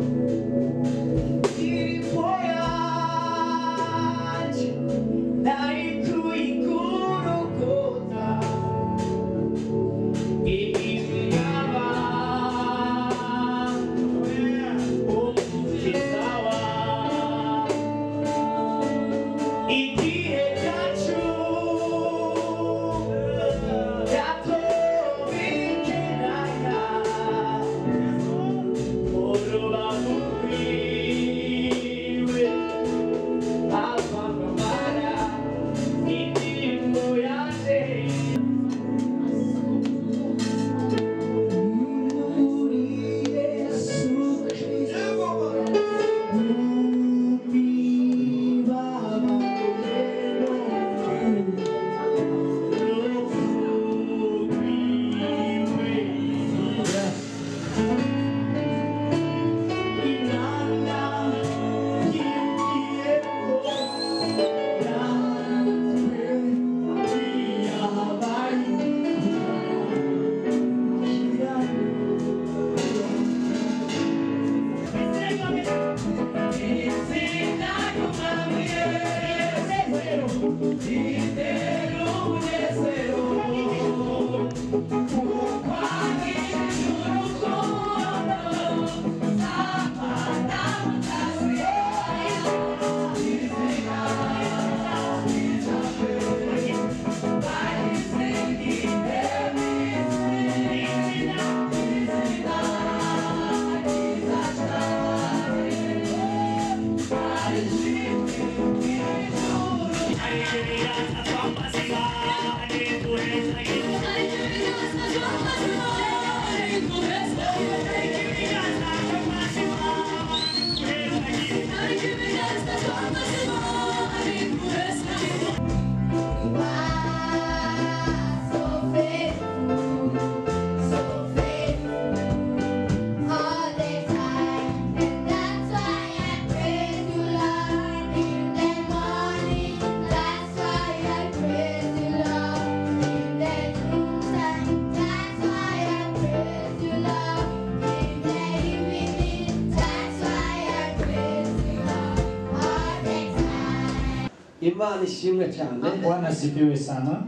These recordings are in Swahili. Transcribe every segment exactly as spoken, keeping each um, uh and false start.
Imani shimwe cyane. Bwana sifiwe sana.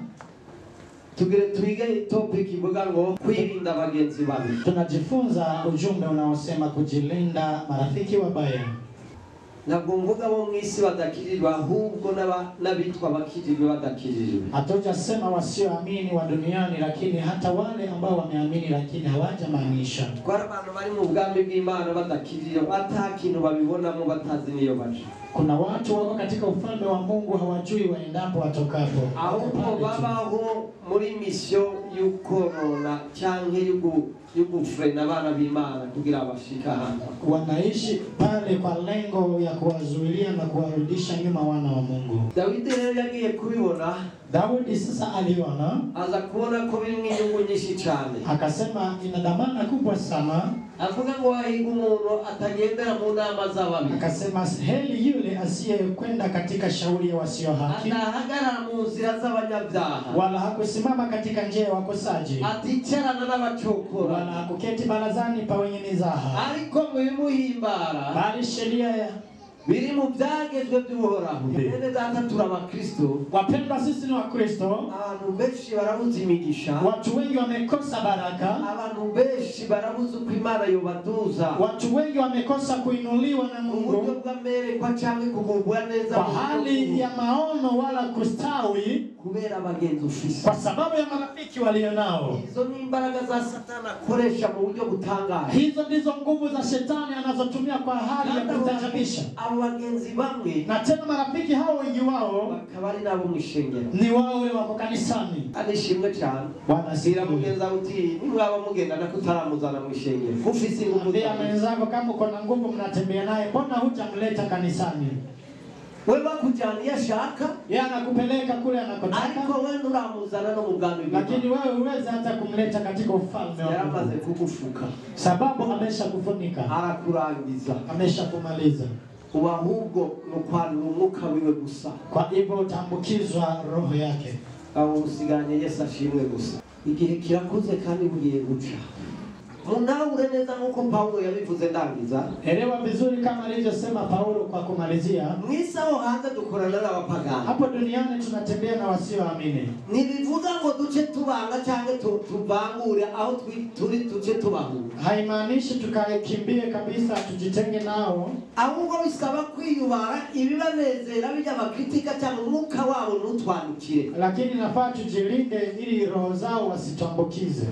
Tugire tuige topic ivuga ngo kwirinda abagenzi babi. Tunajifunza ujumbe unaosema kujilinda marafiki wabaya. Ntabwo mvuga bo mwisi badakirirwa ahubwo n'abitwa bakirirwa badakirirwa. Hatujasema wasioamini wa duniani, lakini hata wale ambao wameamini lakini hawajamaanisha. Kwa abantu bari mu bwami bw'Imana badakirirwa atakintu babibonamo batazi niyo baje. Kuna watu wako katika ufalme wa Mungu hawajui waendapo watokapo. Ahubwo babaho muri mission y'ukorona cyangwa y'ugu y'ugufrena abana b'Imana kugira abashika hano. Wanaishi pale kwa lengo ya kuwazuilia na kuwarudisha nyuma wana wa Mungu. Daudi rero yagiye kubibona. Daudi sasa aliona, aza kuona ko biri inyungu nyinshi cyane. Akasema ina dhamana kubwa sana. Avuga ngo ahiga umuntu atagendera mu nama z'ababi. Akasema heli yule asiyekwenda katika shauri ya wasio haki. Anahagarara mu nzira z'abanyabyaha. Wala hakusimama katika njia ya wakosaji. Aticarana n'abacokora. Wala hakuketi barazani pa wenye mizaha. Ariko muhimbara. Bali sheria ya biri mu byagezwe by'uhoraho. Nene data turaba Kristo. Wapendwa sisi ni wa Kristo. Abantu benshi barabuze imigisha. Watu wengi wamekosa baraka. Abantu benshi barabuze uko Imana yobaduza. Watu wengi wamekosa kuinuliwa na Mungu. Uburyo bw'amereka cyangwa kugubwa neza. Kwa hali ya maono wala kustawi. Kubera abagenzi ufise. Kwa sababu ya marafiki walionao. Hizo ni imbaraga za Satani akoresha mu buryo butangaje. Hizo ndizo nguvu za shetani anazotumia kwa hali ya kutajabisha. Abagenzi bamwe na tena marafiki hao wengi wao bakabari nabo mwishengero ni wawe wako kanisani. Anishimwe cyane. Bwana sira mugenza uti nimwaba mugenda nakutaramuzana mwishengero. Ufise nguvu za mwenzako kama uko na nguvu mnatembea naye, mbona hujamleta kanisani? Wewe bakujania shaka yeye anakupeleka kule anakotaka, ariko wewe uramuzana no mugami, lakini wewe uweze hata kumleta katika ufalme wa Mungu. Yaramaze kukufuka sababu ameshakufunika, arakurangiza, ameshakumaliza. Ahubwo nukwanu umwuka wiwe gusa. Kwa hivyo utambukizwa roho yake. Abo usiganye Yesu ashimwe gusa. Igihe kirakuze kandi bugiye guca. Munaure neza nkuko Paulo yabivuze ndangiza. Elewa vizuri kama alivyosema Paulo kwa kumalizia. Mwisao hanze dukorana n'abapagani. Hapo duniani tunatembea na wasioamini. Nibivuga ngo duce tubanga cyangwa tuvangure aho turi duce tubahu. Haimaanishi tukakimbie kabisa tujitenge nao. Ahubwo bisaba kwiyubara ibibanezera bijya bakritika cyangwa umwuka wabo n'utwandukire. Lakini nafaa tujilinde ili roho zao wasitambukize.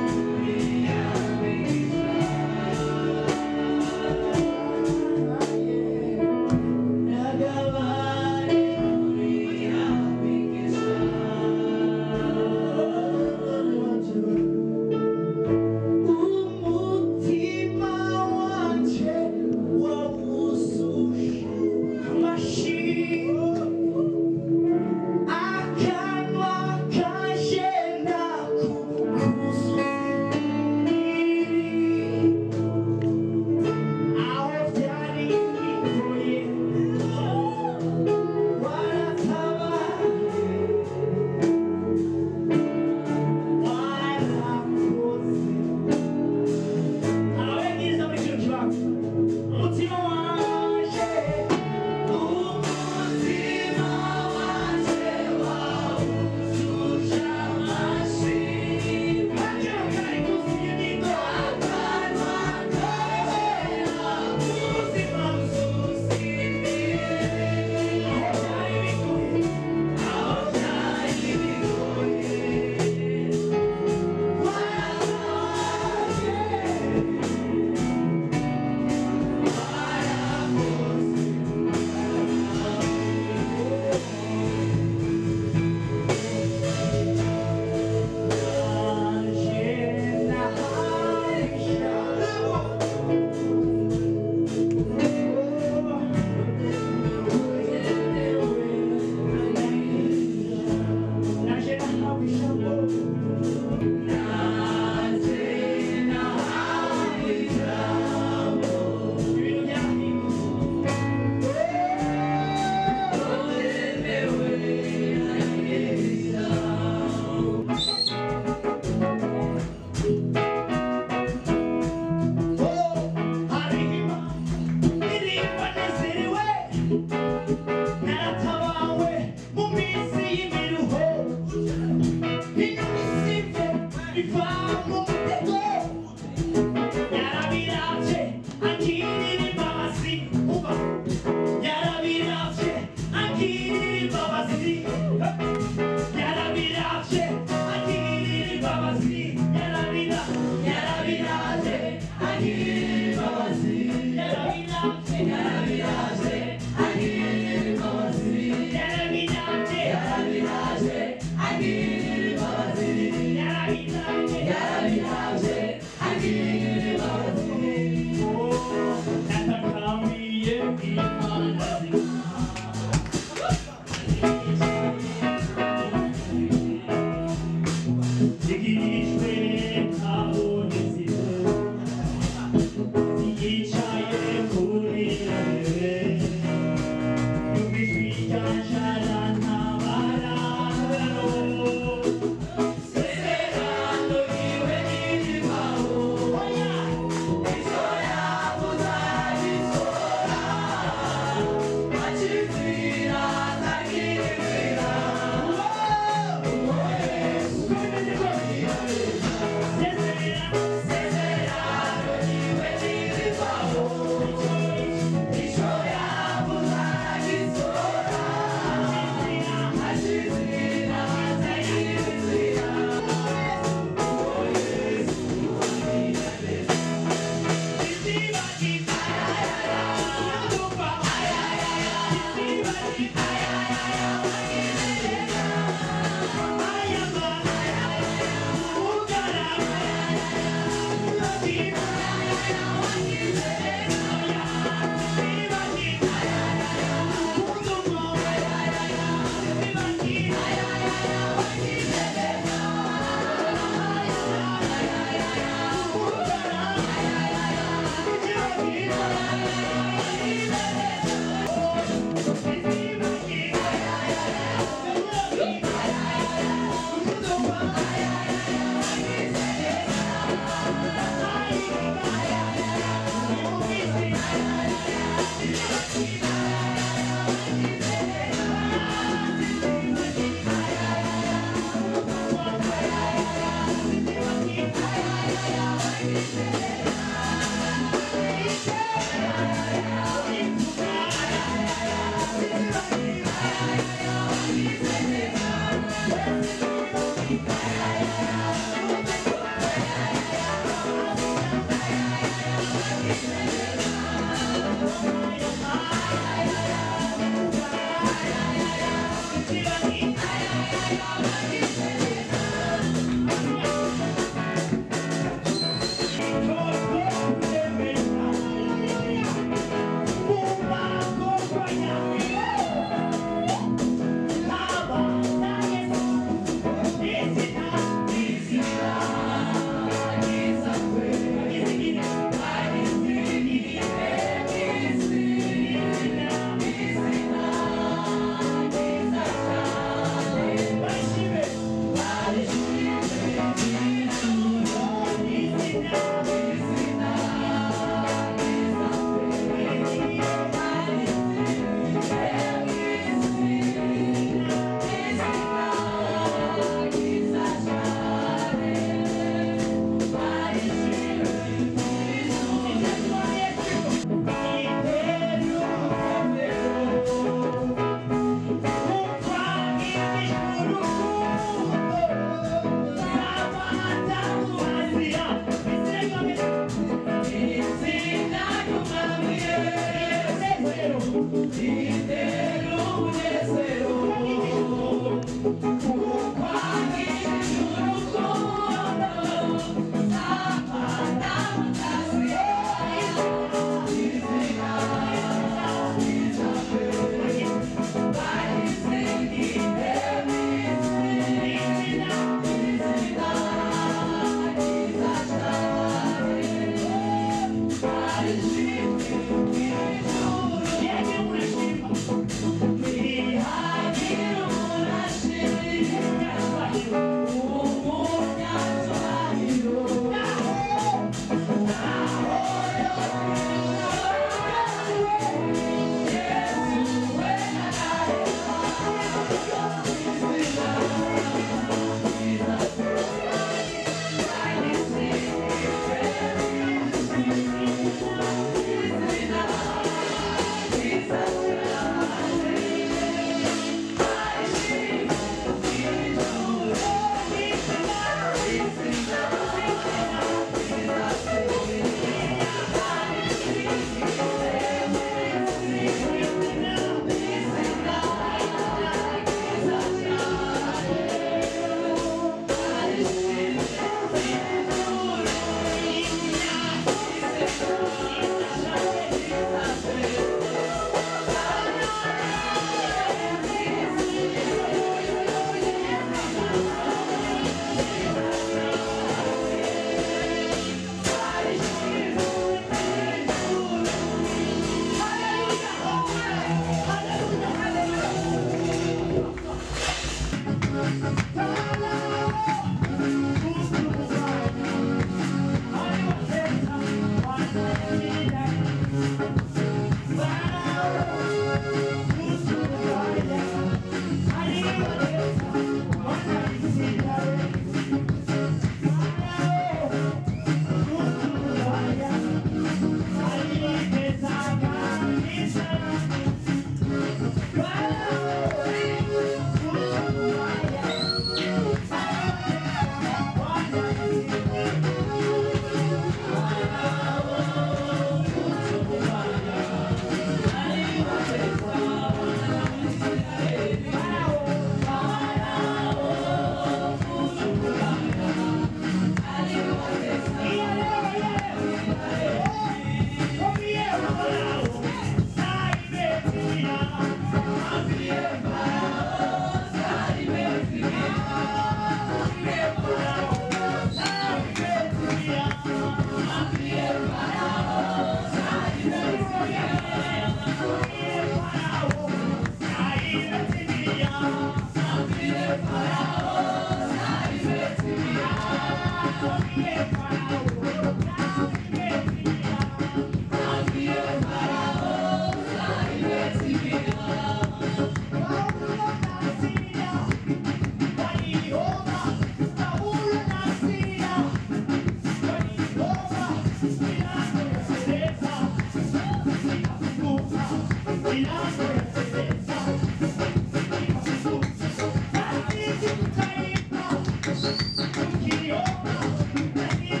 Thank you.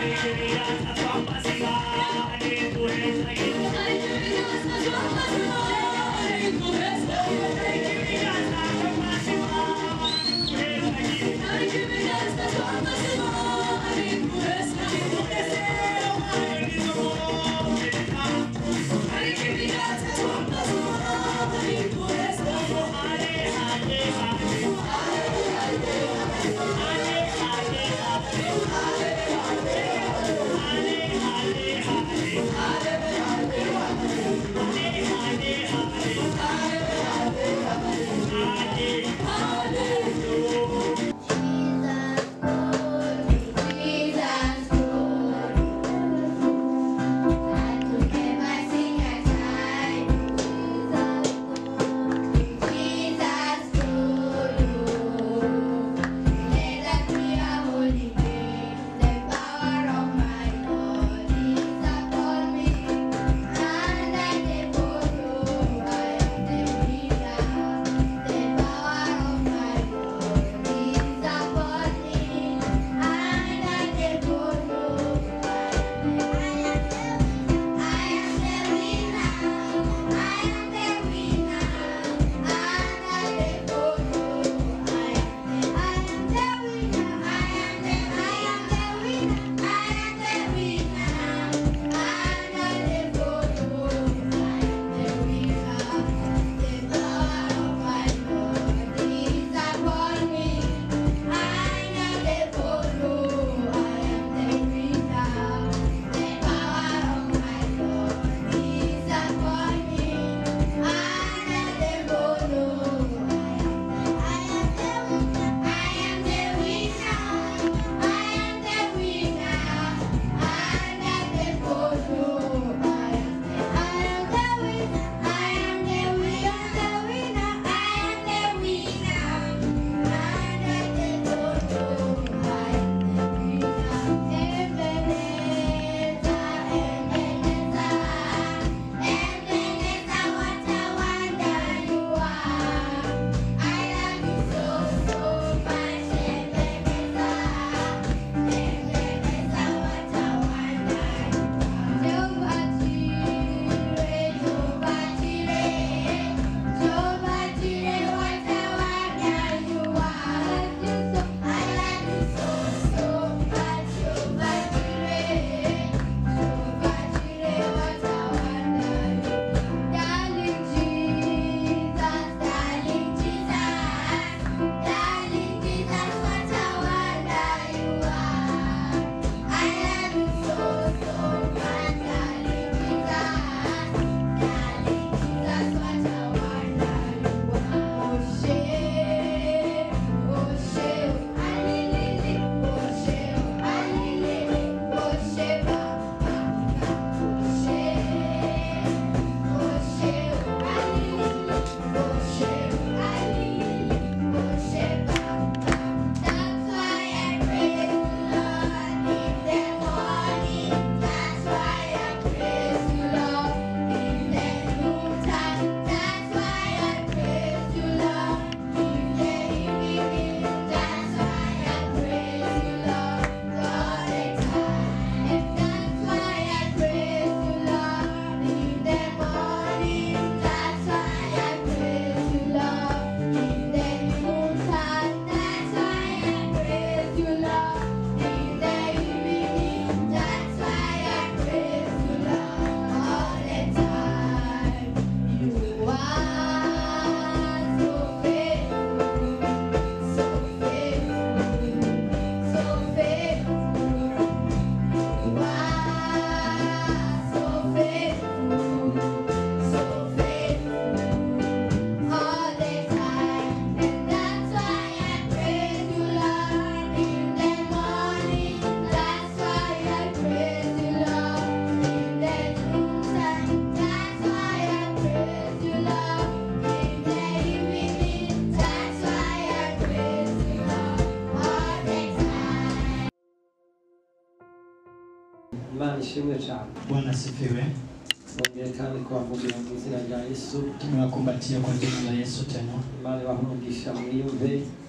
ishimwe cyane. Bwana sifiwe. Ongera kandi kubavugira mu izina rya Yesu. Tunakumbatia kwa jina la Yesu tena. Imana ibahumugisha mwiyumve.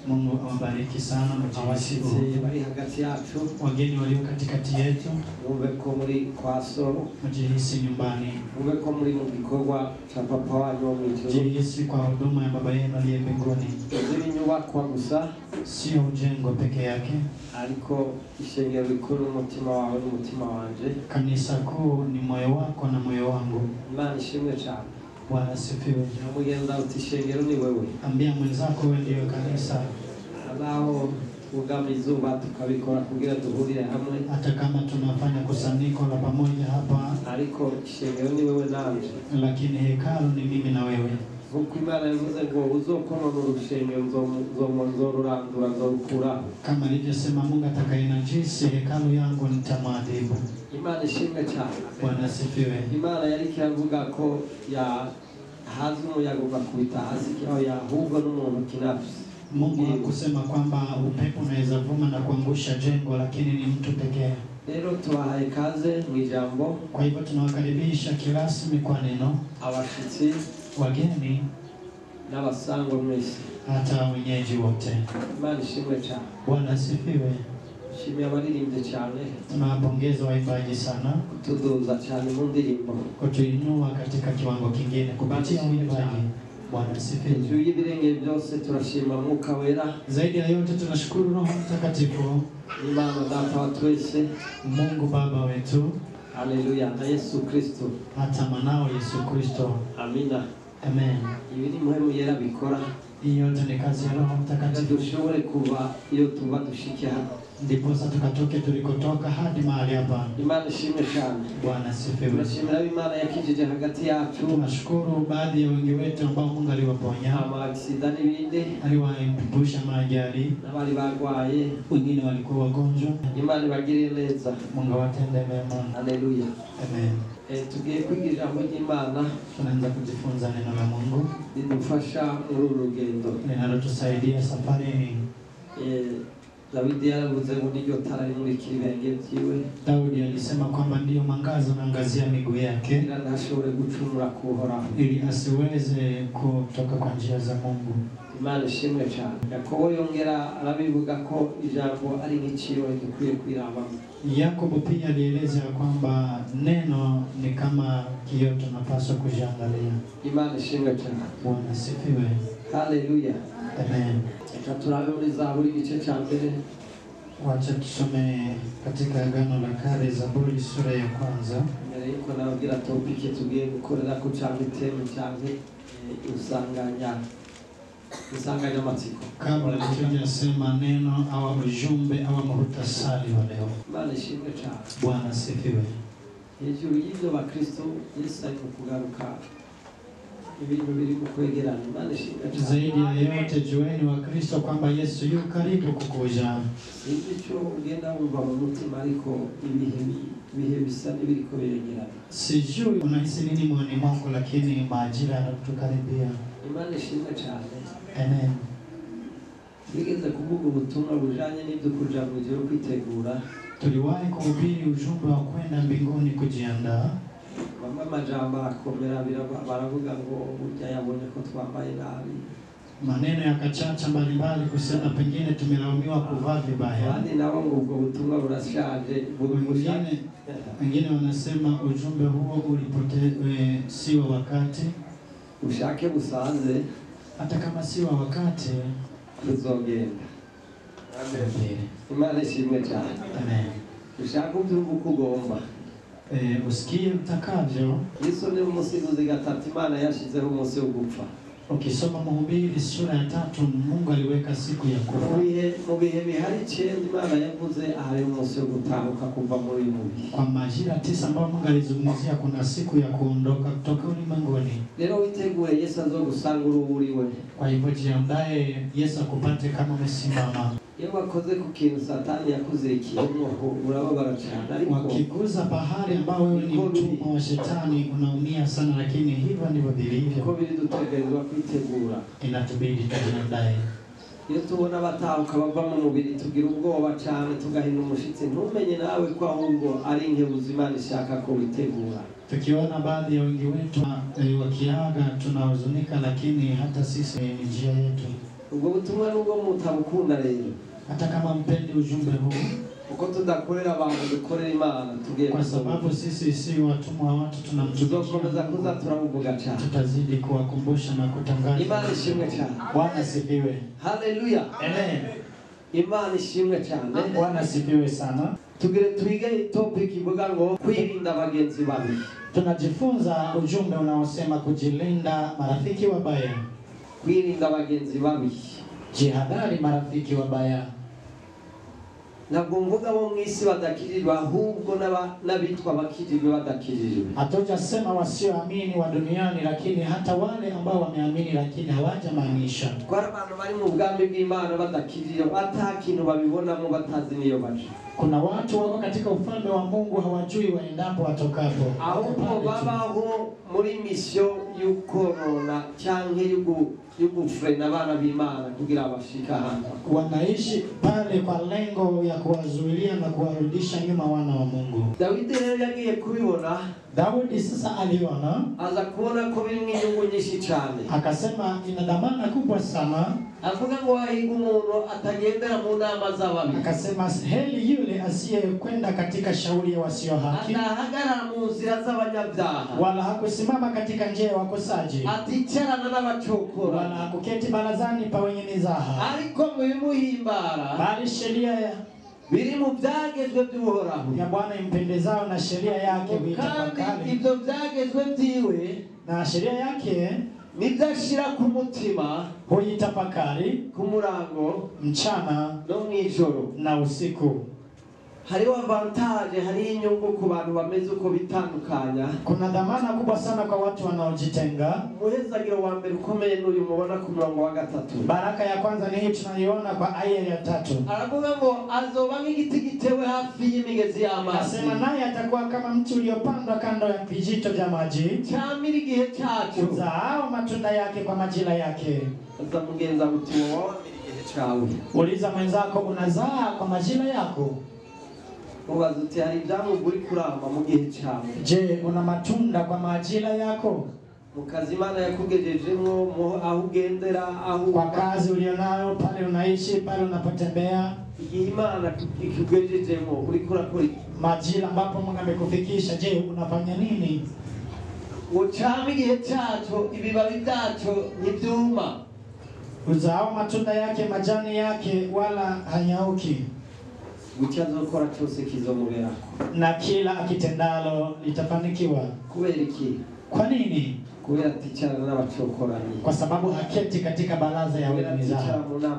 Mungu awabariki sana abashitsi bari hagati yacu, wageni walio katikati yetu, mube ko muri kwa soro, mjihisi nyumbani, mube ko muri mu gikorwa cha papa wanyu wo mwijuru, mjihisi kwa huduma ya baba yenu aliye mbinguni. Ziri nyubakwa gusa, sio ujengo peke yake, ariko ishengero rikuru umutima wawe n'umutima wanje. Kanisa kuu ni moyo wako na moyo wangu. Imana ishimwe cyane. Bwana asifiwe. Mugenza uti ishengero ni wewe. Ambia mwenzako wewe ndio kanisa. Abaho ugama izuba tukabikora kugira duhurire hamwe. Hata kama tunafanya kusanyiko la pamoja hapa, ariko ishengero ni wewe nanje. Lakini hekalu ni mimi na wewe. Vuko Imana yavuze ngo uzokonona urushengero nzomurandura nzorukura. Kama alivyosema Mungu atakayenajisi hekalu yangu nitamwadhibu. Imana ishimwe cyane. Bwana asifiwe. Imana yari kiravuga ko ya hazi umuyaga ugakubita hasi kiho yahubwo n'umuntu kinafsi. Mungu hakusema kwamba upepo unaweza vuma na kuangusha jengo, lakini ni mtu pekee. Lero tubahaye kaze mu ijambo. Kwa hivyo tunawakaribisha kirasmi kwa neno abashitsi, wageni n'abasangwa mwese, hata wenyeji wote. Imana ishimwe cyane. Bwana asifiwe. Shimia abaririmbye cyane. Tunawapongeza waimbaji sana kutuduza cyane mu ndirimbo, kutuinua katika kiwango kingine kupitia uimbaji. Bwana asifiwe. Juu y'ibirenge byose turashima Mwuka Wera. Zaidi ya yote tunashukuru Roho Mtakatifu, Imana Data wa twese, Mungu Baba wetu, haleluya, na Yesu Kristo, hata mwanao Yesu Kristo. Amina. Amen. Ibi ni muhemu yera bikora. Hiyo ni kazi ya Roho Mtakatifu. Dushobore kuva iyo tuba dushike hapa, ndipo sasa tukatoke tulikotoka hadi mahali hapa. Imana ishimwe cyane. Bwana asifiwe. Tunashimira Imana yakijije hagati yacu. Tunashukuru baadhi ya wengi wetu ambao Mungu aliwaponya ama accident n'ibindi, aliwaepusha majali, n'abari bagwaye, wengine walikuwa wagonjwa. Imana ibagirire neza. Mungu awatende mema. Haleluya. Amen. Eh, tugiye kwiga ijambo ry'Imana. Tunaanza kujifunza neno la Mungu lidufasha muri uru rugendo, linalotusaidia safarini. Eh, Daudi yaravuze ngo niryo tara rimurikira ibirenge byiwe. Daudi alisema kwamba ndio mwangaza unaangazia miguu yake, ila ntashobore gucumura kuhoraho, ili asiweze kutoka kwa njia za Mungu. Imana ishimwe cyane. Yakobo yongera arabivuga ko ijambo ari nk'iciro dukwiye kwirabamo. Yakobo pia alieleza kwamba neno ni kama kioo tunapaswa kujiangalia. Imana ishimwe cyane. Bwana asifiwe. Haleluya. Amen. Turabe muri Zaburi igice cya mbere. Wacha tusome katika Agano la Kale Zaburi sura ya kwanza. Mbere yuko nababwira topike tugiye gukorera ku cyangwa iteme cyangwa usanganya usanganya matsiko. Kabla tujasema neno au ujumbe au muhtasari wa leo. Imana ishimwe cyane. Bwana asifiwe. Hejuru y'ibyo bakristo Yesu ari kugaruka ibintu biri kukwegerana. Imana ishimwe cyane. Zaidi ya yote jueni wa Kristo kwamba Yesu yu karibu kukuja. Icyo ugenda wumva mu mutima ariko ibihe bihe bisa n'ibiriko biregerana. Sijui unahisi nini moyoni mwako, lakini majira yanatukaribia. Imana ishimwe cyane. Amen. Bigeze kuvuga ubutumwa bujanye n'ibyo kuja mu ijuru kwitegura. Tuliwahi kuhubiri ujumbe wa kwenda mbinguni kujiandaa. Bamwe amajambo arakomera baravuga ngo burya yabonye ko twambaye nabi. Maneno yakachacha mbalimbali kusema pengine tumelaumiwa kuvaa vibaya. Hadi nabo ngo ubwo butumwa burashaje. Wengine wengine wanasema ujumbe huo ulipotea, sio wakati. Ushake busanze hata kama sio wakati tuzogenda. Amen. Imana ishimwe cyane. Amen. Ushaka ubyumva uko ugomba. Eh, usikie utakavyo. Yesu ni umusizi gatatu Imana yashizeho umunsi wo gupfa. Ukisoma Mhubiri sura ya tatu, Mungu aliweka siku ya kufa. Mu bihe bihari cyenda Imana yavuze ahari umunsi wo gutahuka kuva muri uyu mubiri. Kwa majira tisa ambayo Mungu alizungumzia kuna siku ya kuondoka kutoka ulimwenguni. Lero witegure Yesu azogusanga uruburiwe. Kwa hivyo jiandae Yesu akupate kama umesimama. Iyo wakoze ku kintu Satani yakuzirikiye ngo urababara cyane. Wakiguza bahari ambao wewe ni mtumwa wa shetani unaumia sana, lakini hivyo ndivyo vilivyo. Ko biri dutegerezwa kwitegura. Inatubidi tujiandae. Iyo tubona batahuka bava mu mubiri tugira ubwoba cyane tugahina umushitsi, ntumenye nawe ko ahubwo ari inkebuzi Imana ishaka ko witegura. Tukiona baadhi ya wengi wetu e, wakiaga tunahuzunika, lakini hata sisi ni njia yetu. ubwo butumwa nubwo mutabukunda rero hata kama mpendi ujumbe huu, uko tudakorera abantu dukorera Imana tugiye kwa sababu sisi si watumwa watu tunamtumikia, tuzokomeza kuza turavuga cyane, tutazidi kuwakumbusha na kutangaza. Imana ishimwe cyane. Bwana sifiwe. Haleluya. Amen. Imana ishimwe cyane. Bwana sifiwe sana. Tugire twige topic ivuga ngo kwirinda abagenzi babi. Tunajifunza ujumbe unaosema kujilinda marafiki wabaya. Kwirinda abagenzi babi. Jihadhari marafiki wabaya. Ntabwo mvuga bo mwisi badakirirwa ahubwo n'abitwa bakirirwa badakirirwa. Hatujasema wasioamini wa duniani, lakini hata wale ambao wameamini lakini hawajamaanisha. Kwa abantu bari mu bwami bw'Imana badakirirwa batakintu babibonamo batazi niyo baje. Kuna watu wako katika ufalme wa Mungu hawajui waendapo watokapo. Ahubwo babaho muri mission y'ukorona cyanke y'ugu y'ugufrena abana b'Imana kugira abashika hano. Wanaishi pale kwa lengo ya kuwazuilia na kuwarudisha nyuma wana wa Mungu. Daudi rero yagiye kubibona. Daudi sasa aliona, aza kuona ko biri inyungu nyinshi cyane. Akasema ina dhamana kubwa sana. Avuga ngo ahiga umuntu atagendera mu nama z'ababi. Akasema heli yule asiyekwenda katika shauri ya wasio haki, atahagarara mu nzira z'abanyabyaha, wala hakusimama katika njia ya wakosaji, aticarana n'abacokora, wala hakuketi barazani pa wenye mizaha, ariko mu bimuhimbara, bali sheria ya biri mu byagezwe by'Uhoraho ya Bwana impendezao, na sheria yake huitafakari. Kandi ibyo byagezwe byiwe na sheria yake nidashira ku mutima, huitafakari ku murango, mchana no mwijoro na usiku. Hariho avantage, hari inyungu ku bantu bameze uko bitandukanya. Kuna dhamana kubwa sana kwa watu wanaojitenga. Muhezagiro wa mbere ukomeye n'uyu mubona ku murongo wa gatatu. Baraka ya kwanza ni hii tunaiona kwa aya ya tatu. Aravuga ngo azoba nk'igiti gitewe hafi y'imigezi y'amazi. Asema naye atakuwa kama mti uliopandwa kando ya vijito vya maji, cyamira igihe cyacu, uzaao matunda yake kwa majira yake. Aza mugenza uti wowe igihe cyawe. Uliza mwenzako, unazaa kwa majira yako? Ubaza uti hari ibyamu buri kuramba mu gihe cyawe. Je, una matunda kwa majira yako? Mu kazi Imana yakugejejemo, aho ugendera, aho kwa kazi ulionayo, pale unaishi, pale unapotembea, igihe Imana ikugejejemo uri kurakora majira ambapo Mungu amekufikisha, je unafanya nini? Ucama igihe cyacu, ibibabi byacu ntibyuma, uzao matunda yake, majani yake wala hanyauki. Ucyazokora cyose kizomuberako, na kila akitendalo litafanikiwa. Kubera iki? Kwa nini? Kubera tichana n'abacokorani. Kwa sababu haketi katika baraza ya wenye mizaha.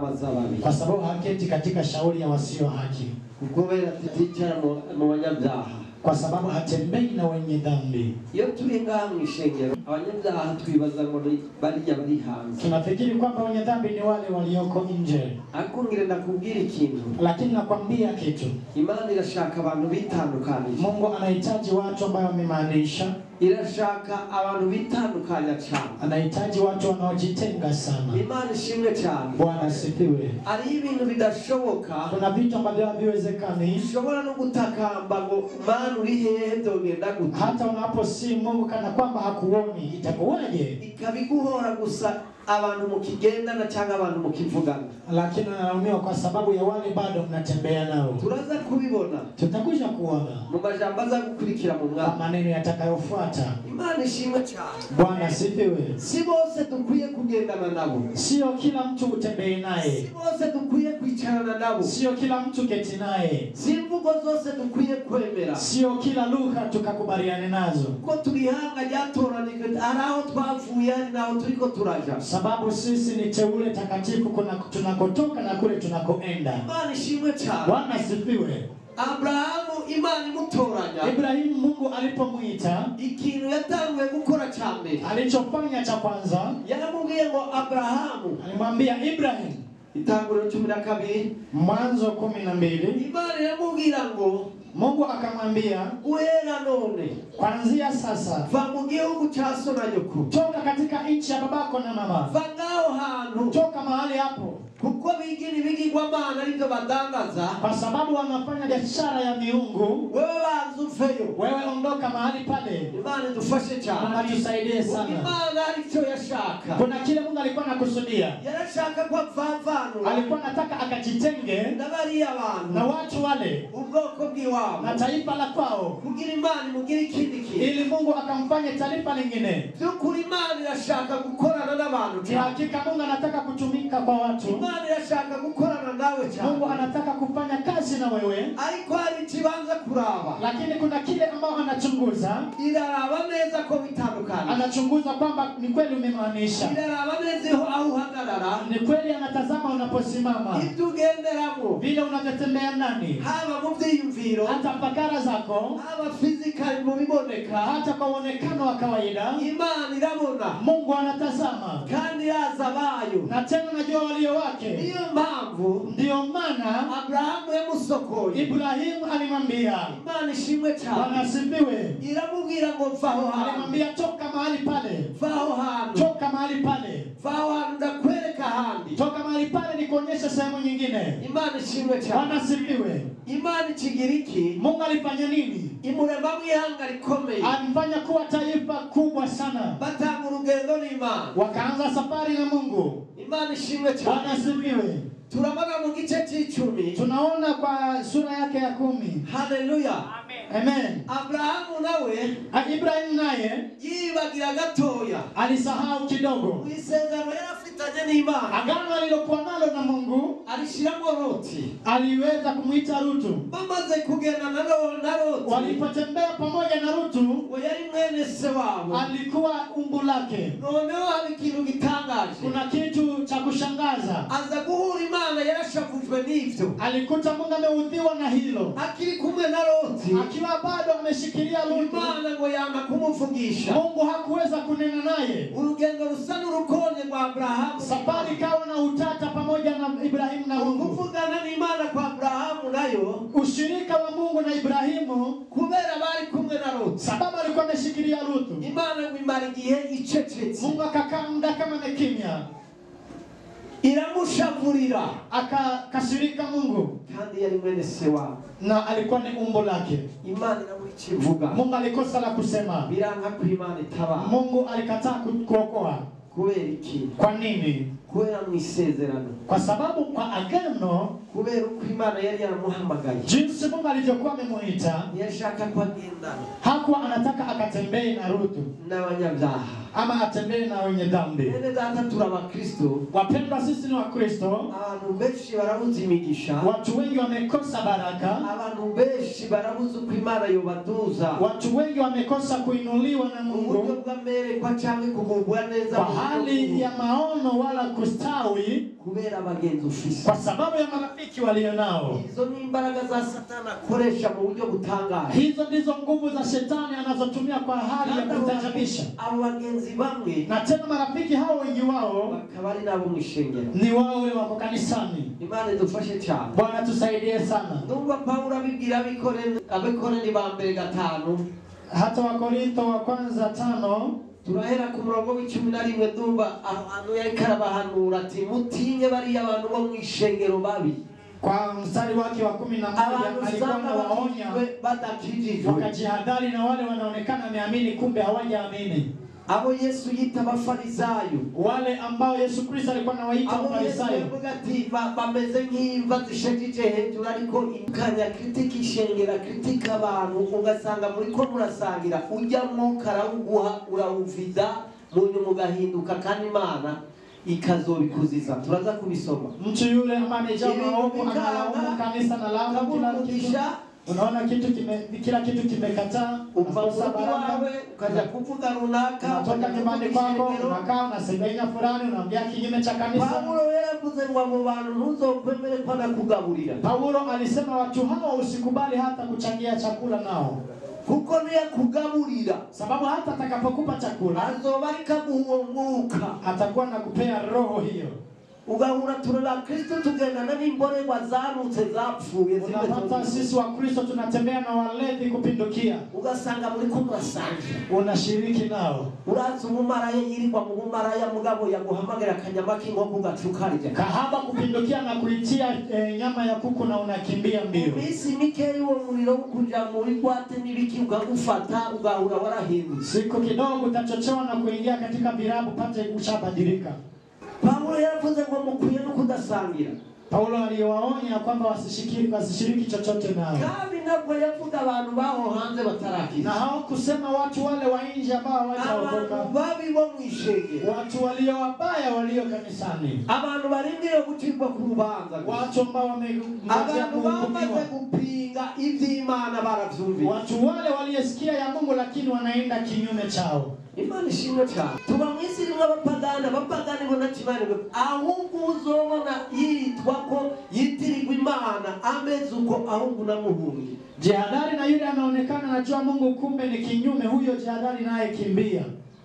Kwa sababu haketi katika shauri ya wasio haki. Kubera tichana mu banyabyaha. Kwa sababu hatembei na wenye dhambi. Iyo turi ngaha mu ishengero, abanyabyaha twibaza ngo bariya bari hanze. Tunafikiri kwamba wenye dhambi ni wale walioko nje. Akungire ndakubwira ikintu, lakini nakwambia kitu. Imana irashaka abantu bitandukanye. Mungu anahitaji watu ambao wamemaanisha. Irashaka abantu bitandukanya cyane. Anahitaji watu wanaojitenga sana. Imana ishimwe cyane. Bwana sifiwe. Ari ibintu bidashoboka. Kuna vitu ambavyo haviwezekani. Ushobora no gutakamba ngo Mana uri hehe byogenda gute. Hata unaposi Mungu kana kwamba hakuoni, itakuwaje? Ikabiguhora gusa abantu mukigendana cyangwa abantu mukivugana. Lakini anaumiwa kwa sababu ya wale bado mnatembea nao. Turaza kubibona. Tutakuja kuona mu majambo aza gukurikira mu mwaka, maneno yatakayofuata. Imana ishimwe cyane. Bwana sifiwe. Si bose dukwiye kugendana nabo. Sio kila mtu utembee naye. Si bose dukwiye kwicarana nabo. Sio kila mtu keti naye. Si mvugo zose dukwiye kwemera. Sio kila lugha tukakubaliane nazo. Ko turihanga ryatoranijwe, araho twavuye naho turiko turaja. Sababu sisi ni teule takatifu, kuna tunakotoka na kule tunakoenda. Imana ishimwe cyane. Bwana sifiwe. Abrahamu Imana imutoranya. Ibrahimu Mungu alipomuita, ikintu yatanguye gukora cyane, alichofanya cha kwanza, yaramubwiye ngo Abrahamu, alimwambia Ibrahim. Itanguriro cumi na kabiri, Mwanzo kumi na mbili. Imana yamubwira ngo, Mungu akamwambia, guhera none, kuanzia sasa, va mu gihugu cya so na nyoko, toka katika nchi ya babako na mama, va ngaho hantu, toka mahali hapo, kuko bigini bigirwa mana aribyo badandaza, kwa sababu wanafanya biashara ya miungu. wewe bazufeyo, Wewe ondoka mahali pale. Imana idufashe cyane, Mungu tusaidie sana. Imana aricyo yashaka. Kuna kile Mungu alikuwa anakusudia. Yarashaka kwa vavano, Alikuwa anataka akajitenge na bari abantu, na watu wale, ubwoko bw'iwabo, na taifa la kwao, kugira Imana mugira ikindi kintu, ili Mungu akamfanye taifa lingine. byukuri Imana irashaka gukorana n'abantu Ni cyane. hakika Mungu anataka kutumika kwa watu. Imana irashaka gukorana nawe cyane. Mungu anataka kufanya kazi na wewe, ariko hari ikibanza kuraba, lakini kuna kile ambao anachunguza. iraraba neza ko bitandukana, Anachunguza kwamba ni kweli umemaanisha, iraraba neza aho uhagarara, ni kweli anatazama unaposimama, ibyo ugenderamo, vile unavyotembea ndani, haba mu byiyumviro, hata fakara zako, haba physical mu biboneka, hata kwa uonekano wa kawaida. Imana irabona, Mungu anatazama, kandi yaza bayo, na tena najua walio wake. niyo mpamvu Ndio maana Abrahamu yamusokoye, Ibrahimu alimwambia, Imana ishimwe cyane, wanasifiwe, iramubwira ngo vaho hantu, alimwambia toka mahali pale, vaho hantu, toka mahali pale, vaho hantu ndakwereka handi, toka mahali pale nikuonyesha sehemu nyingine. Imana ishimwe cyane. Wanasifiwe. Imana ikigiriki, Mungu alifanya nini? imurema mwihanga rikomeye, Alimfanya kuwa taifa kubwa sana. batanga urugendo n'Imana, Wakaanza safari na Mungu. Imana ishimwe cyane. Wanasifiwe. Turabona mu gice cy'icumi, Tunaona kwa sura yake ya kumi. haleluya, Amen. Abrahamu nawe Ibrahim naye yibagira gatoya, alisahau kidogo mu isezerano yarafitanye n'Imana, agano alilokuwa nalo na Mungu. alishiramo Loti, Aliweza kumuita Rutu. bamaze kugenda na Loti, Walipotembea pamoja na Rutu, we yari mwene se wabo, alikuwa umbu lake. noneho hari ikintu gitangaje, Kuna kitu cha kushangaza. aza guhura Imana, yarashavujwe n'ivyo, Alikuta Mungu ameudhiwa na hilo. akiri kumwe na Loti, Akiwa bado ameshikilia Lutu, Imana ngo yanga kumuvugisha, Mungu hakuweza kunena naye. urugendo rusa n'urukonye rwa Abrahamu, Safari kawa na utata pamoja na Ibrahimu na Mungu. kuvugana n'Imana kwa Abrahamu nayo, Ushirika wa Mungu na Ibrahimu, kubera bari kumwe na Loti, sababu alikuwa ameshikilia Lutu. Imana ngo imara igihe icecetse, Mungu akakaa muda kama ni kimya, iramushavurira, akakasirika Mungu, kandi yari mwene se wabo, na alikuwa ni umbo lake. Imana inamukivuga, Mungu alikosa la kusema. biranga ko Imana itaba. Mungu alikataa kuokoa. Kubera iki? Kwa nini? Kubera mu isezerano, Kwa sababu kwa agano, kubera uko Imana yari yaramuhamagaye, jinsi Mungu alivyokuwa amemuita, yashaka ko agendana hakuwa anataka akatembee na Rutu n'abanyabyaha, ama atembee na wenye dhambi. bene data turabakristo, Wapendwa, sisi ni Wakristo. abantu benshi barabuze imigisha, Watu wengi wamekosa baraka. abantu benshi barabuze uko Imana yobaduza, Watu wengi wamekosa kuinuliwa na uburyo Mungu bw'amerekwa cyangwa kugubwa neza, kwa hali ya maono wala kustawi, kubera abagenzi ufise. kwa sababu ya marafiki walio nao. Izo ni imbaraga za Satani akoresha mu buryo butangaje. Hizo ndizo nguvu za shetani anazotumia kwa hali ya kutajabisha. Abo bagenzi bamwe, Na tena marafiki hao wengi wao bakaba ari nabo mu ishengero. ni wao wako kanisani. Imana idufashe cyane. Bwana tusaidie sana. Ndumva Paulo abibwira abikoreni abikoreni ba mbere gatanu, Hata Wakorintho wa kwanza tano, turahera ku murongo w'icumi na rimwe, ndumva ahantu yari karabahanura ati mutinye bariya abantu bo mu ishengero babi. kwa mstari wake wa kumi na moja alikuwa anawaonya wakajihadhari na wale wanaonekana wameamini kumbe hawajaamini. Abo Yesu yita abafarisayo, wale ambao Yesu Kristo alikuwa anawaita Wafarisayo, bameze nk'imva zishajije hejuru ariko ikanya kritika ishengera kritika abantu, ugasanga muri ko murasangira ujyamo karawuguha urawuviza munyu mugahinduka kandi Imana ikazobikuziza. Turaza kubisoma. Mtu yule ambaye amejaa maovu analaumu kanisa na laumu kila kitu. Unaona kitu kime kila kitu kimekataa, unakosa baraka, ukaja kuvuga runaka, unatoka nyumbani kwako, unakaa unasengenya fulani, unaongea kinyume cha kanisa. Paulo yaravuze ngo abo bantu ntuzokwemere kwa kugaburira. Paulo alisema watu hao usikubali hata kuchangia chakula nao. Kuko niya kugaburira, sababu hata atakapokupa chakula azobarika kuongoka, atakuwa nakupea roho hiyo. ugahura tureba Kristo tugendana n'imborerwa zanutse zapfuye. Unapata sisi wa Kristo tunatembea na walevi kupindukia. Ugasanga muri ko murasangira. Unashiriki nao. Uraza umumaraya yirirwa mu bumaraya mugabo yaguhamagara kanyama k'inkoko gacukarije. Kahaba kupindukia na kuitia e, nyama ya kuku na unakimbia mbio. Misi mike uwo muriro kuja muri gwate nibiki ugagufata ugahura warahinduka. Siku kidogo utachochewa na kuingia katika virabu pate ushabadilika. Paulo yaravuze ngo mukwiye no kudasangira. Paulo aliwaonya kwamba wasishiriki wasishiriki chochote nao. Kandi nabwo yavuga abantu baho hanze batarakiza. Na hao kusema watu wale wa nje ambao hawajaokoka. Abantu babi bo mwishege. Watu walio wabaya walio kanisani. Abantu barindire gutirwa ku rubanza. Watu ambao wamengojea kuhukumiwa. Kupinga ivy'Imana baravyumvira. Watu wale waliyesikia ya Mungu lakini wanaenda kinyume chao. Imana ishimwe cyane. Tuba mwisi rimwe abapagana, abapagani bona kimane ahubwo uzobona yitwa ko yitirirwa Imana ameze uko ahubwo namuhungi. Jihadari na yule anaonekana anajua Mungu kumbe ni kinyume, huyo jihadari naye kimbia.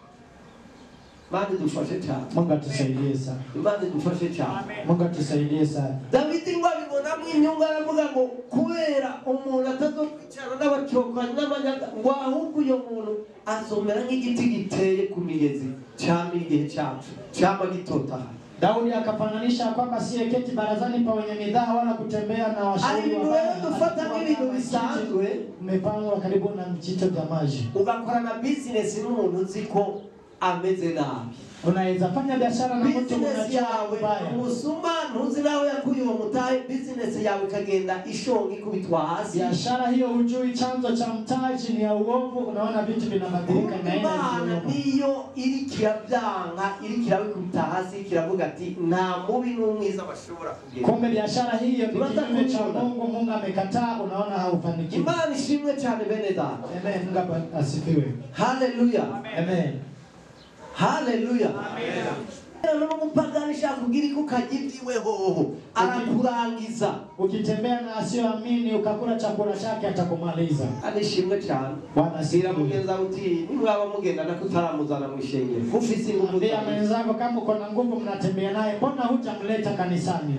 Mande dufashe cyane. Mungu atusaidie sana. Mande dufashe cyane. Mungu atusaidie sana. David ngo abibona mwinyunga aravuga ngo kubera umuntu atazokwicara n'abacokanye n'amanyaga ngo ahubwo uyo muntu azomera nk'igiti giteye ku migezi cyangwa igihe cyacu cyangwa gitotaha. Daudi akafananisha kwamba si eketi barazani pa wenye midhaha wala kutembea na washauri wa Bwana. Tufuata ibintu bisanzwe umepangwa karibu na mchito vya maji. Ugakora na business n'umuntu uziko ameze nabi. Unaweza fanya biashara na mtu unajua musuma ntuzi nawe yakuye uwo mutahe business yawe kagenda ishongi kubitwa hasi. Biashara hiyo hujui chanzo cha mtaji ni ya uovu, unaona vitu vinabadilika na ina niyo iri kirabyanga iri kirabikubita hasi kiravuga ati nta mubi n'umwiza bashobora kugenda. Kumbe biashara hiyo ni kinyume cha Mungu, Mungu amekataa, unaona haufanikiwi. Imani ishimwe cyane bene data. Amen. Mungu asifiwe. Hallelujah. Amen. Hallelujah. Amen. Nalo mupaganisha kugira ko kagitiwe hoho arakurangiza. Ukitembea na asiyoamini ukakula chakula chake atakumaliza. Anishimwe cyane. Bwana sira mugenza uti nimwaba mugenda nakutaramuzana mwishengero. Kufisi nguvu. Ndio mwenzako kama uko na nguvu mnatembea naye, mbona hujamleta kanisani?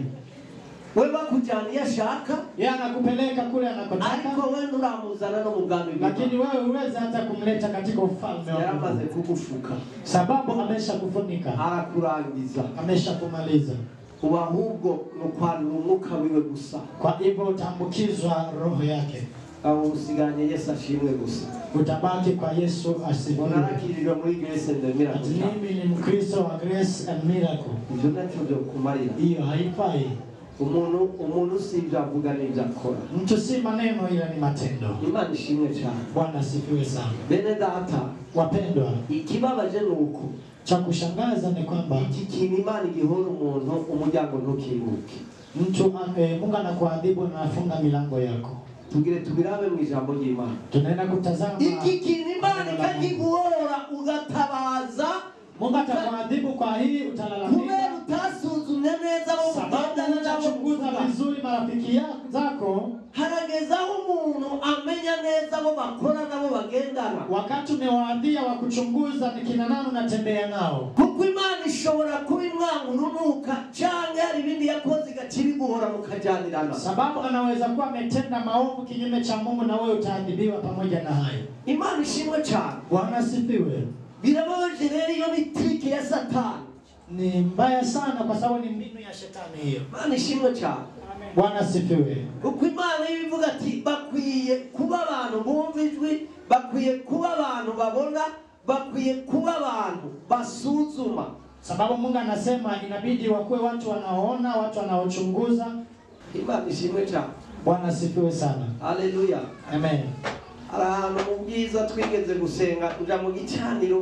Wewe kujania shaka yeye anakupeleka kule anakotaka, ariko wewe uramuzana no mugambi, lakini wewe huwezi hata kumleta katika ufalme wako. Yaramaze kukufuka sababu ameshakufunika, arakurangiza, ameshakumaliza. Ubahubwo nukwanura umwuka wiwe gusa. Kwa hivyo utambukizwa roho yake. Au usiganye Yesu ashimwe gusa. Utabaki kwa Yesu asifiwe. Unakirirwa muri Grace and Miracle. Mimi ni Mkristo wa Grace and Miracle. Ibyo nacyo byo kumarira. Hiyo haifai. Umuntu umuntu si byavuga n'ibyo akora. Mtu si maneno ila ni matendo. Imana ishimwe cyane. Bwana asifiwe sana. Bene data, wapendwa, ikibabaje nuko cha kushangaza ni kwamba iki kintu Imana igihora umuntu umuryango ntukibuke. Mtu eh, Mungu anakuadhibu na afunga milango yako. Tugire tubirabe mu ijambo ry'Imana. Tunaenda kutazama iki kintu Imana ikakiguhora ugatabaza. Mungu atakuadhibu kwa hii utalalamika. Kubera utasuzumye neza bo mugenda na kuchunguza vizuri marafiki zako. Harageza umuntu amenya neza bo bakora nabo bagendana. Wakati umewaadhia wa kuchunguza ni kina nani unatembea nao. Kuko Imana ishobora kubimwanga urunuka cyangwa hari ibindi yakoze gaciri guhora mukajyanirana. Sababu anaweza kuwa ametenda maovu kinyume cha Mungu na wewe utaadhibiwa pamoja na hayo. Imana ishimwe cyane. Bwana asifiwe. Birababaje rero iyo ni trick ya Satani. Ni mbaya sana kwa sababu ni mbinu ya shetani hiyo. Imana ishimwe cyane. Bwana asifiwe. Kuko Imana ibivuga ati bakwiye kuba abantu bumvijwe, bakwiye kuba abantu babona, bakwiye kuba abantu basuzuma. Sababu Mungu anasema inabidi wakuwe watu wanaoona, watu wanaochunguza. Imana ishimwe cyane. Bwana asifiwe sana. Hallelujah. Amen. Ahantu mu byiza twigeze gusenga uja mu gicaniro.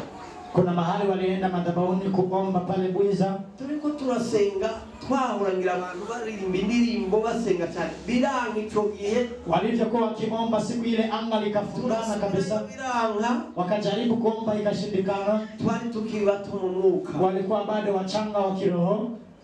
Kuna mahali walienda madhabahuni kuomba pale Bwiza. Turiko turasenga twahurangira abantu baririmba indirimbo basenga cyane. Biranga ico gihe walivyokuwa wakiomba siku ile anga likafungana kabisa. Biranga wakajaribu kuomba ikashindikana. Twari tukibato mu mwuka. Walikuwa bado wachanga wa kiroho.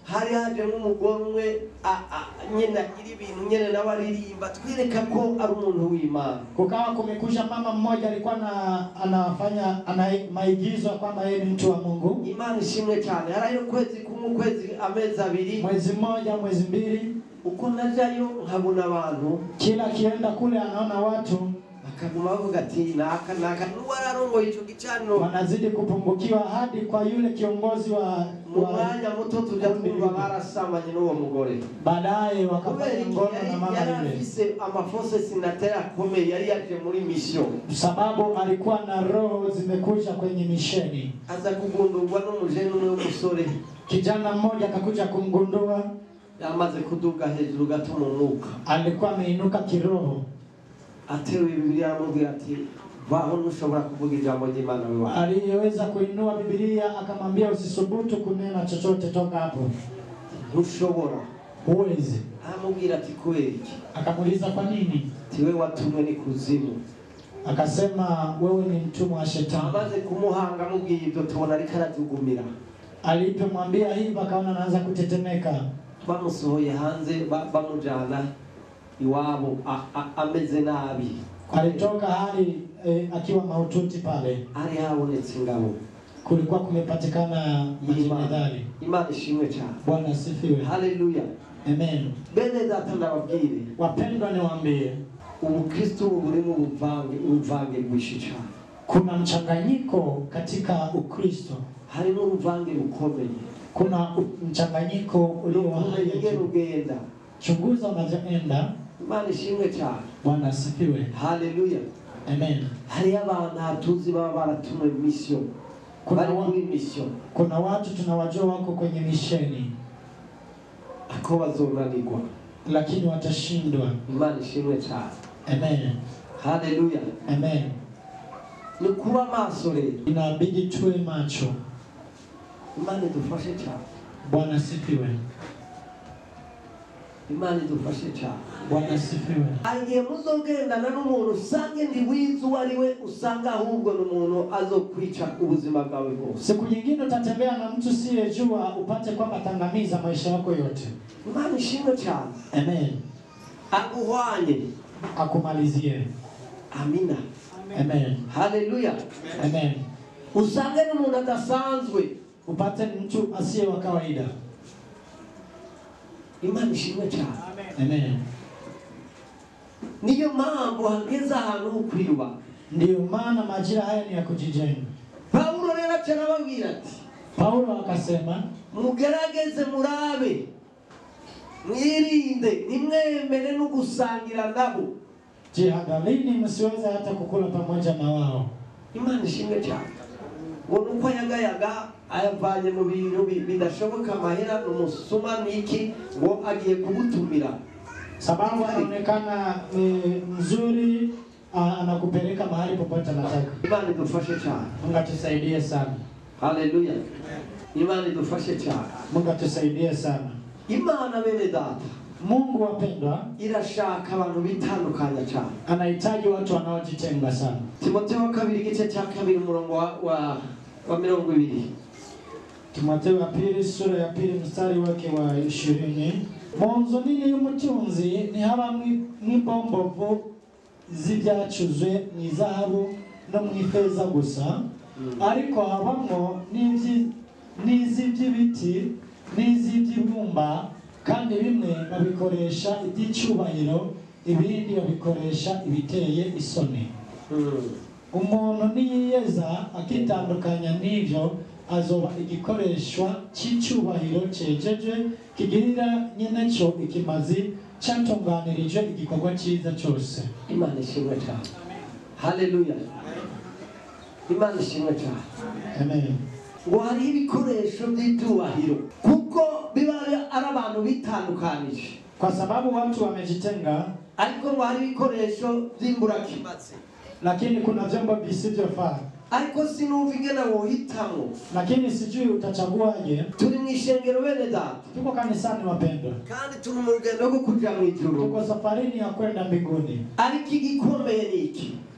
hari haje nk'umugore umwe nyene agira ibintu nyene n'abaririmba twireka ko ari umuntu w'Imana. Kukawa kumekuja mama mmoja alikuwa na anafanya ana maigizo kwamba yeye ni mtu wa Mungu. Imana ishimwe cyane. Hari kwezi kumwe kwezi amezi abiri, mwezi mmoja mwezi mbili, uko najayo nkabona abantu kila kienda kule anaona watu akaguma avuga ati naka naka nuwararongo ico gicaniro wanazidi kupungukiwa hadi kwa yule kiongozi wa mwanya muto tuja kumva barasamanye n'uwo mugore. Baadaye wakafanya ngono na mama yule. Yari afise amafose sinatera kome yari yaje muri mission. Sababu alikuwa na roho zimekuja kwenye misheni. Aza kugundurwa n'umujene umwe w'umusore. Kijana mmoja akakuja kumgundua. Yamaze kuduga hejuru gatumunuka. Alikuwa ameinuka kiroho. Atewe Biblia aramubwira ati vaho ntushobora kuvuga ijambo ry'Imana wewe. Aliweza kuinua Biblia akamwambia usisubutu kunena chochote toka hapo. Ntushobora. Huwezi. Aramubwira ati kweli. Akamuuliza kwa nini? Tiwe watumwe ni kuzimu. Akasema wewe ni mtumwa wa shetani. Amaze kumuhanga mubwiye ibyo tubona ariko aratugumira. Alipomwambia hivi akaona anaanza kutetemeka. Bamusohoye hanze bamujana iwabo ameze nabi. Alitoka hali e, akiwa mahututi pale. Ari habonetse ingabo. Kulikuwa kumepatikana majemedari. Imana ishimwe cyane. Bwana asifiwe. Haleluya. Amen. Bene data ndababwire. Wapendwa niwaambie, Ukristo buri mu buvange ubuvange bwishi cyane. Kuna mchanganyiko katika Ukristo. Harimo ubuvange bukomeye. Kuna mchanganyiko ulio wa hali ugenda. Chunguza unavyoenda. Imana ishimwe cyane. Bwana asifiwe. Haleluya. Amen. Hari abantu hatuzi baba baratumwe mission. Kuna watu mission. Kuna watu tunawajua wako kwenye misheni. Ako bazonanirwa. Lakini watashindwa. Imana ishimwe cyane. Amen. Haleluya. Amen. Ni kuba maso rero. Inabidi tuwe macho. Imana idufashe cyane. Bwana asifiwe. Imana idufashe cyane. Bwana asifiwe. Agiye muzogendana n'umuntu usange ndi wizu wariwe usanga ahubwo n'umuntu azokwica ubuzima bwawe bwose. Siku nyingine utatembea na mtu siyejua upate kwamba tangamiza maisha yako yote. Imana ishimwe cyane. Amen. Aguhwanye. Akumalizie. Amina. Amen. Haleluya. Amen. Usange n'umuntu adasanzwe upate mtu asiye wa kawaida. Imana ishimwe cyane. Amen. Niyo mambo hangeza ahantu ukwirwa. Ndiyo maana majira haya ni ya kujijenga. Paulo rero cyarababwira ati, Paulo akasema, mugerageze murabe, mwirinde, nimwemere no gusangira nabo. Jihadharini msiweze hata kukula pamoja na wao. Imana ishimwe cyane. Ngo nuko yagayaga ayavanye mu bintu bidashoboka mahera n'umusuma niki ngo agiye kugutumira. Sababu anaonekana mzuri, anakupeleka mahali popote anataka. Imana idufashe cyane. Mungu atusaidie sana. Haleluya. Imana idufashe cyane. Mungu atusaidie sana. Imana bene data. Mungu wapendwa, irashaka abantu bitandukanya cyane. Anahitaji watu wanaojitenga sana. Timotheo kabiri gice cya kabiri umurongo wa wa, wa mirongo ibiri. Timotheo wa pili sura ya pili mstari wake wa ishirini. Mwanzo nini y'umutunzi ni haba mw'ibombovu z'ibyacuzwe mu izahabu no mu ifeza gusa, ariko habamo n'iz'iby'ibiti n'iz'iby'ibumba, kandi bimwe babikoresha iby'icyubahiro, ibindi babikoresha ibiteye isoni. Umuntu niyiyeza akitandukanya n'ivyo azoba igikoreshwa cy'icyubahiro cyejeje kigirira nyeneco ikimazi cyatunganirije igikorwa cyiza cyose. Imana ishimwe cyane. Haleluya. Imana ishimwe cyane. Amen. Ngo hari ibikoresho by'icyubahiro kuko biba ari abantu bitandukanije, kwa sababu watu wamejitenga, ariko ngo hari ibikoresho by'imburakimazi, lakini kuna vyombo visivyofaa. Ariko sinumva ingene wohitamo. Lakini sijui utachaguaje. Turi mwishengero bene data. Tuko kanisani wapendwa. Kandi turi mu rugendo rwo kuja mu ijuru. Tuko safarini ya kwenda mbinguni. Ariko igikomeye niki?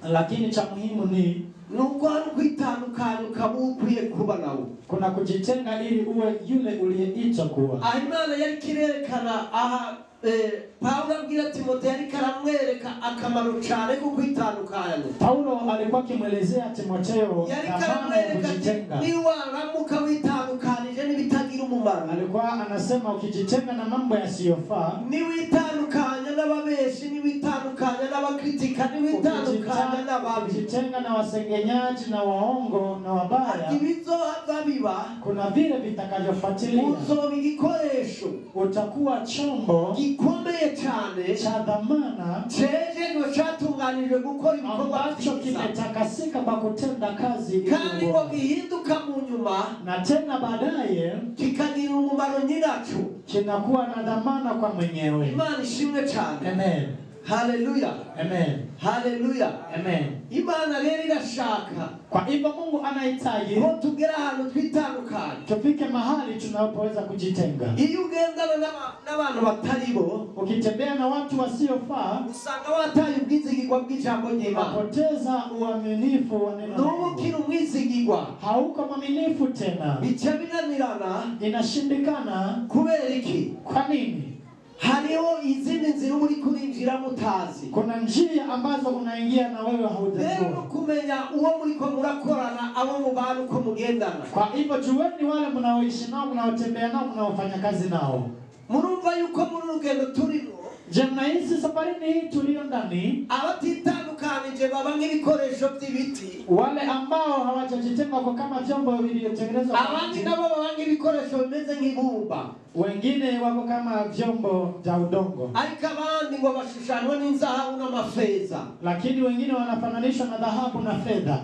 lakini cha muhimu ni nuko ari kwitandukanya ukaba ukwiye kuba nawe. Kuna kujitenga ili uwe yule uliyeitwa kuwa. Imana yari kirerekana aha eh, Paulo abwira Timotheo yari karamwereka akamaro cyane ko kwitandukanya. Paulo alikuwa kimwelezea Timotheo dhamana ya kujitenga. Ni waramuka witandukanije n'ibitagira umumaro. Alikuwa anasema ukijitenga na mambo yasiyofaa, ni witandukanya n'ababeshi, ni witandukanya n'abakritika, ni witandukanya n'ababi. Ukijitenga na wasengenyaji na waongo na wabaya, ibizo azabiba, kuna vile vitakavyofuatilia. Uzoba igikoresho, utakuwa chombo gikomeye cyane cha dhamana ceje ngo cyatunganijwe gukora ibikorwa ambacho kimetakasika kwa kutenda kazi iliyo bora. Kandi ngo gihinduka mu nyuma, na tena baadaye kikagira umumaro nyiracho, kinakuwa na dhamana kwa mwenyewe. Imana ishimwe cyane. Amen. Hallelujah. Amen. Hallelujah. Amen. Imana rero irashaka, kwa hivyo Mungu anahitaji ko tugera ahantu twitandukanye, tufike mahali tunapoweza kujitenga. Iyo ugendana n'abantu batari bo, ukitembea na watu wasiofaa, usanga wataye ubwizigirwa bw'ijambo ry'Imana, unapoteza uaminifu wa neno. Nubu kiri umwizigirwa, hauko mwaminifu tena, bice binanirana, inashindikana. Kubera iki? Kwa nini? Hariho izindi nzira uri kurinjira mutazi. Kuna njia ambazo unaingia na wewe haujajua. Rero kumenya uwo muri ko murakorana, abo mu bantu ko mugendana. Kwa hivyo jueni wale mnaoishi nao, mnaotembea nao, mnaofanya kazi nao. Murumva yuko muri rugendo turimo, je, mnahisi safarini hii tulio ndani, abatitandukanije baba nk'ibikoresho by'ibiti, wale ambao hawajajitenga kwa kama vyombo vilivyotengenezwa, abandi nabo baba nk'ibikoresho bimeze nk'ibumba, wengine wako kama vyombo vya udongo, ariko abandi ngo bashushanywe n'inzahabu n'amafeza, lakini wengine wanafananishwa na dhahabu na fedha.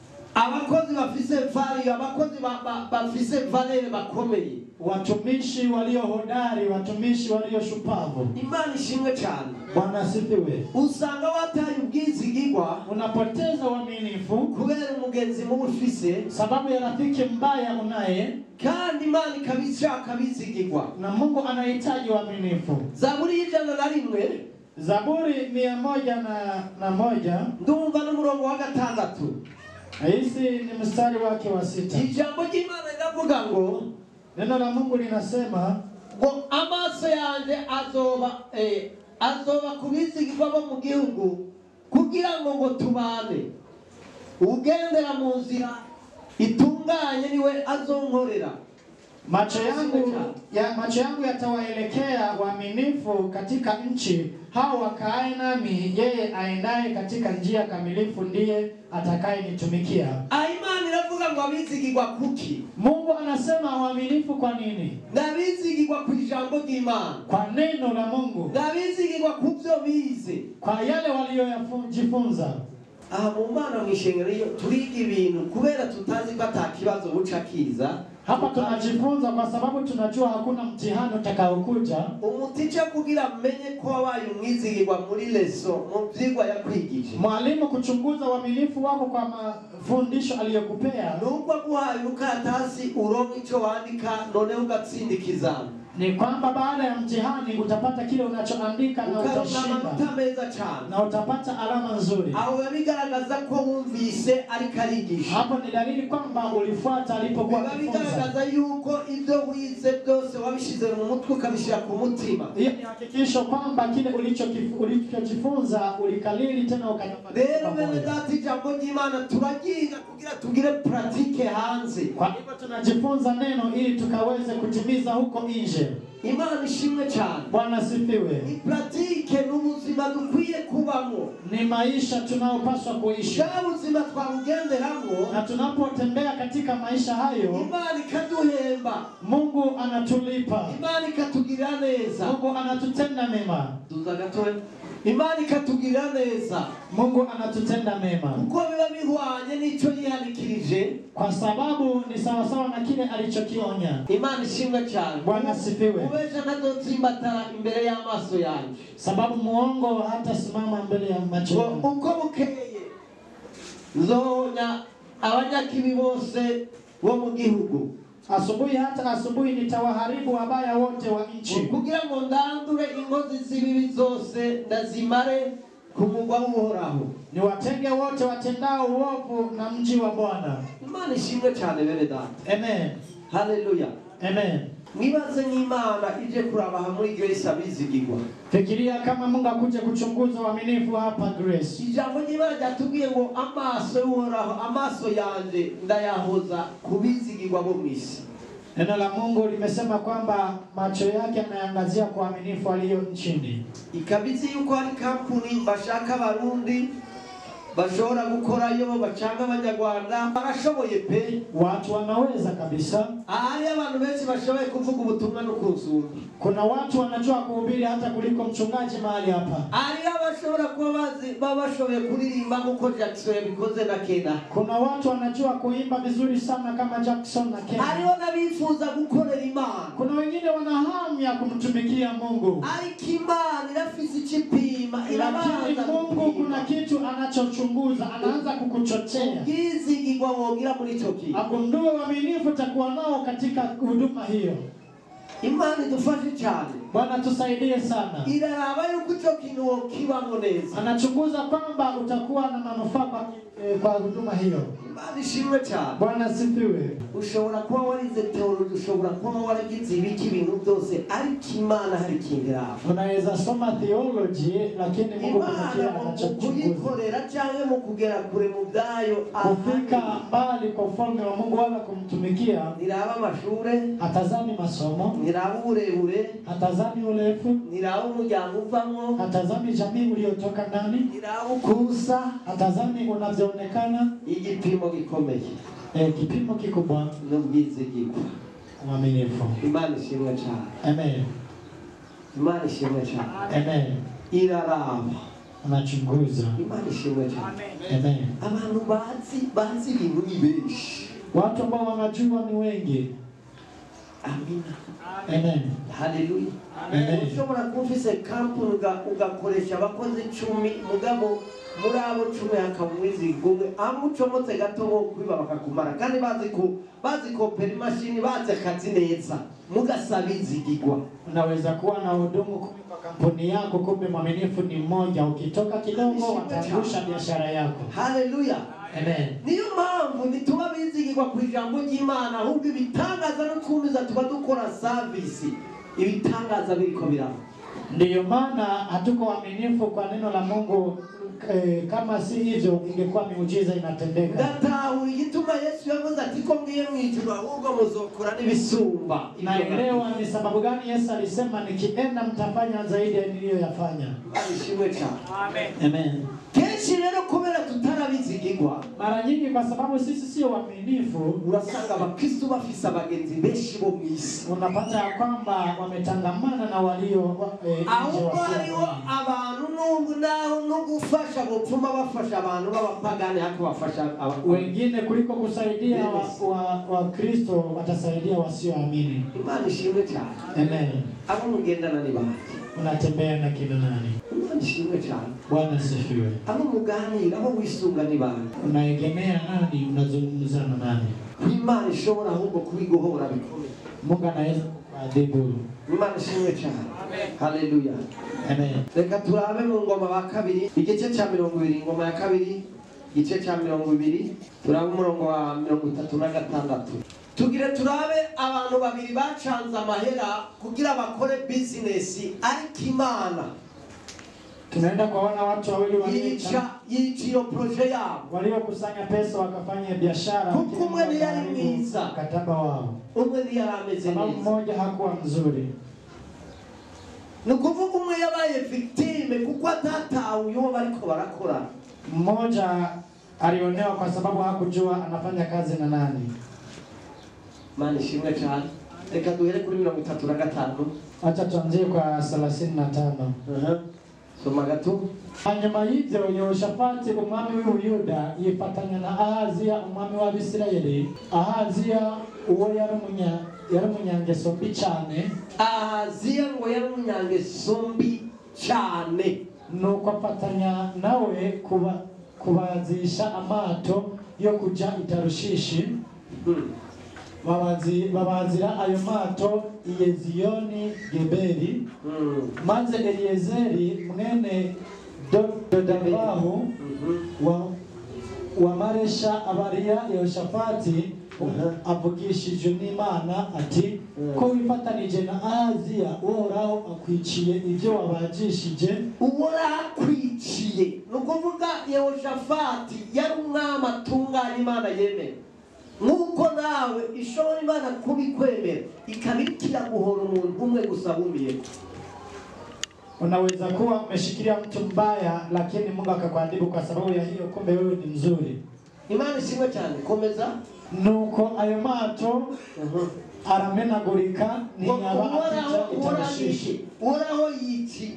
Abakozi bafise value, abakozi bafise valere bakomeye, watumishi walio hodari, watumishi walio shupavu. Imana ishimwe cyane. Bwana asifiwe. Usanga wataye ubwizigirwa, unapoteza uaminifu kubera umugenzi mu ufise, sababu ya rafiki mbaya unaye, kandi Imana ikabishaka bizigirwa, na Mungu anahitaji uaminifu. Zaburi ijana na rimwe, Zaburi mia moja na, na moja, ndumva n'umurongo wa gatandatu. Hisi ni mstari wake wa sita. Ijambo ry'Imana riravuga ngo, neno la Mungu linasema ngo amaso yanjye azoba eh azoba kubizigirwa bo mu gihugu, kugira ngo ngo tubane, ugendera mu nzira itunganye niwe azonkorera. Macho yangu ya macho yangu yatawaelekea waaminifu katika nchi, hao wakae nami, yeye aendaye katika njia kamilifu ndiye atakayenitumikia. Imana iravuga ngo abizigirwa kuki? Mungu anasema waaminifu kwa nini? Nabizigirwa ku ijambo ry'Imana, kwa neno la Mungu. Nabizigirwa ku byo bize, kwa yale waliojifunza. Aha mu Mana mwishengero turiga ibintu kubera tutazi ko atakibazo buca kiza. Hapa tunajifunza kwa sababu tunajua hakuna mtihani utakaokuja. Umuticha kugira menye ko wabaye umwizigirwa muri leso mu vyigwa yakwigije. Mwalimu kuchunguza uaminifu wako kwa mafundisho aliyokupea. Nubwo guhaye ukatasi uronka ico wandika none ugatsindikiza. Ni kwamba baada ya mtihani utapata kile unachoandika na utashinda, na utapata alama nzuri. Aho bigaragaza ko wumvise ariko arigisha. Hapo ni dalili kwamba ulifuata alipokuwa akifunza. Bigaragaza yuko ibyo wize byose wabishize mu mutwe ukabishira ku mutima. Hiyo ni hakikisho kwamba kile ulichojifunza ulikalili tena ukayafanya. Rero bene data ijambo ry'Imana turagiga kugira tugire pratique hanze. Kwa hivyo tunajifunza neno ili tukaweze kutimiza huko nje. Imana ishimwe cyane. Bwana asifiwe. Ni pratique n'ubuzima dukwiye kubamo, ni maisha tunaopaswa kuishi. Ubuzima twabugenderamo, na tunapotembea katika maisha hayo, Imana ikaduhemba, Mungu anatulipa, Imana ikatugirira neza, Mungu anatutenda mema. Tuzagatoe Imana ikatugirira neza, Mungu anatutenda mema. Uko biba bihwanye n'ico yihanikirije, kwa sababu ni sawa sawa na kile alichokionya. Imana ishimwe cyane. Bwana asifiwe. Ubeje ntazotsimbatara imbere y'amaso yanjye, sababu muongo hata simama mbele ya macho yangu. Uko bukeye nzonya abanyakibi bose bo mu gihugu, asubuhi hata asubuhi nitawaharibu wabaya wote wa nchi, kugira ngo ndandure inkozi z'ibibi zose ndazimare kumugwa uhoraho. Ni watenge wote watendao uovu na mji wa Bwana. Imana ishimwe cyane bene data. Amen. Hallelujah. Amen. Nibaze n'Imana ije kuraba hamwe Grace abizigirwa. Fikiria kama Mungu akuje kuchunguza uaminifu hapa Grace. Ijambo ry'Imana ryatubwiye ngo amaso y'uhoraho, amaso yanje ndayahoza kubizigirwa bo mwisi. Neno la Mungu limesema kwamba macho yake yanaangazia kwa uaminifu aliyo nchini. Ikabizi yuko ari kampuni bashaka Barundi bashobora gukorayo bacanga abanyarwanda barashoboye pe, watu wanaweza kabisa. Ari abantu benshi bashoboye kuvuga ubutumwa no kusumba. Kuna watu wanajua kuhubiri hata kuliko mchungaji mahali hapa. Ari abashobora kuba bazi babashoboye kuririmba nkuko Jackson yabikoze na Kena. Kuna watu wanajua kuimba vizuri sana kama Jackson na Kena. Ari wanabifuza gukorera Imana. Kuna wengine wana hamu ya kumtumikia Mungu. Ari kimana irafise ikipima irabaza. Mungu kuna kitu anachochunguza, anaanza kukuchochea. Kizigirwa wogira muri toki. Agundue uaminifu takuwa nao katika huduma hiyo. Imana idufashe cyane. Bwana tusaidie sana. Iraraba yuko ico kintu wokibamo neza. Anachunguza kwamba utakuwa na manufaa kwa, eh, kwa huduma hiyo. Imana ishimwe cyane. Bwana sifiwe. Ushobora kuba warize theology, ushobora kuba waragize ibiki ibintu byose, ariko Imana hari ikindira. Unaweza soma theology lakini Mungu kuna kile anachochunguza. Kuyikorera cyangwa mu kugera kure mu byayo, kufika mbali kwa ufalme wa Mungu wala kumtumikia. Niraba amashure, hatazami masomo, niraba uburebure, hatazami urefu, niraba umuryango uvamo, hatazami jamii uliotoka ndani, niraba ukusa, hatazami unavyoonekana. Igipimo gikomeye, eh kipimo kikubwa n'ubwizigirwa, uaminifu. Imana ishimwe cyane. Amen. Imana ishimwe cyane. Amen. Iraraba, anachunguza. Imana ishimwe cyane. Amen. Abantu bazi bazi ibintu bibeshi, watu ambao wanajua ni wengi. Amina. Amen. Hallelujah. Amen. Ushobora kufise kampuni ugakoresha abakozi icumi mugabo muri abo cumi hakamwizi gumwe amucomotse gato bo kwiba bakakumara kandi bazi ko bazi ko per machine bazi akazi neza mugasabizigirwa. Unaweza kuwa na hudumu kwa kampuni yako kumbe mwaminifu ni mmoja, ukitoka kidogo watangusha biashara yako. Hallelujah. Amen. Niyo mpamvu nituba bizigirwa ku ijambo ry'Imana, ahubwo ibitangaza no twumiza tuba dukora service, ibitangaza biriko biraba. Ndiyo maana hatuko waaminifu kwa neno la Mungu. Eh, kama si hivyo ingekuwa miujiza inatendeka. Datawe igituma Yesu yavuze ati ko ngiye mwijuru ahubwo muzokora n'ibisumba. Naelewa ni sababu gani Yesu alisema nikienda mtafanya zaidi ya niliyoyafanya. Ishimwe cyane. Amen. Amen. Kenshi rero kubera tutarabizigirwa, mara nyingi kwa sababu sisi sio waaminifu, urasanga abakristo bafise abagenzi benshi bo mwisi. Unapata kwamba wametangamana na walio eh, ahubwo hariho abantu n'ubu naho no gufasha bopfuma bafasha abantu b'abapagani hako bafasha wengine kuliko kusaidia wa, wa, wa Kristo watasaidia wasioamini. Imana ishimwe cyane. Amen. Abo mugendana ni bande? Unatembea na kina nani? Imana ishimwe cyane. Bwana sifiwe. Abo muganira, abo wisunga ni bande? Unaegemea nani? Unazungumza na nani? Imana ishobora ahubwo kubigohora bikomeye. Mungu anaweza kuadhibu. Imana ishimwe cyane. Hallelujah. Amen. Reka turabe mu ngoma ba kabiri igice cya mirongo ibiri, ngoma ya kabiri igice cya mirongo ibiri, turabe umurongo wa mirongo itatu na gatandatu. Tugire turabe abantu babiri bacanze amahera kugira bakore business ariko Imana. Tunaenda kuona watu wawili walicha yichio projet yao, waliokusanya pesa wakafanya biashara. Umwe ni yari mwiza, mkataba wao. Umwe ni yari ameze neza, mmoja hakuwa mzuri. Nukuvuga umwe yabaye victime kuko atatawe yo bariko barakora. Mmoja alionewa kwa sababu hakujua anafanya kazi na nani. Mani shimwe cyane. Reka duhere kuri mirongo itatu na gatanu. Acha tuanzie kwa thelathini na tano. Uh-huh. Soma gato. Hanyuma y'ibyo Yehoshafati umwami w'Ubuyuda yifatanya na Ahazia umwami w'Abisirayeli. Ahazia uwo yari umunya yari umunyangeso mbi cyane. Ahazia ngo yari umunyangeso mbi cyane, nuko afatanya nawe kuba kubazisha amato yo kuja i Tarushishi. Hmm. Babazi babazira ayo mato Iyeziyoni Geberi. Hmm. Maze Eliezeri mwene Dodabahu wa wa Maresha abaria Yehoshafati avugishije n'Imana ati ko wifatanije na Ahaziya uhoraho akwiciye ibyo wabajishije. Uhoraho akwiciye nukuvuga Yehoshafati yari umwami atunganya Imana yemera, nuko nawe ishobora Imana kubikwemera ikabikira guhora umuntu umwe gusa bumiye. Unaweza kuwa umeshikilia mtu mbaya lakini Mungu akakuadhibu kwa sababu ya hiyo, kumbe wewe ni mzuri. Imana ishimwe cyane. Komeza. Nuko ayo mato aramenagurika ntiyaba afite itarashishi. Uhoraho yiki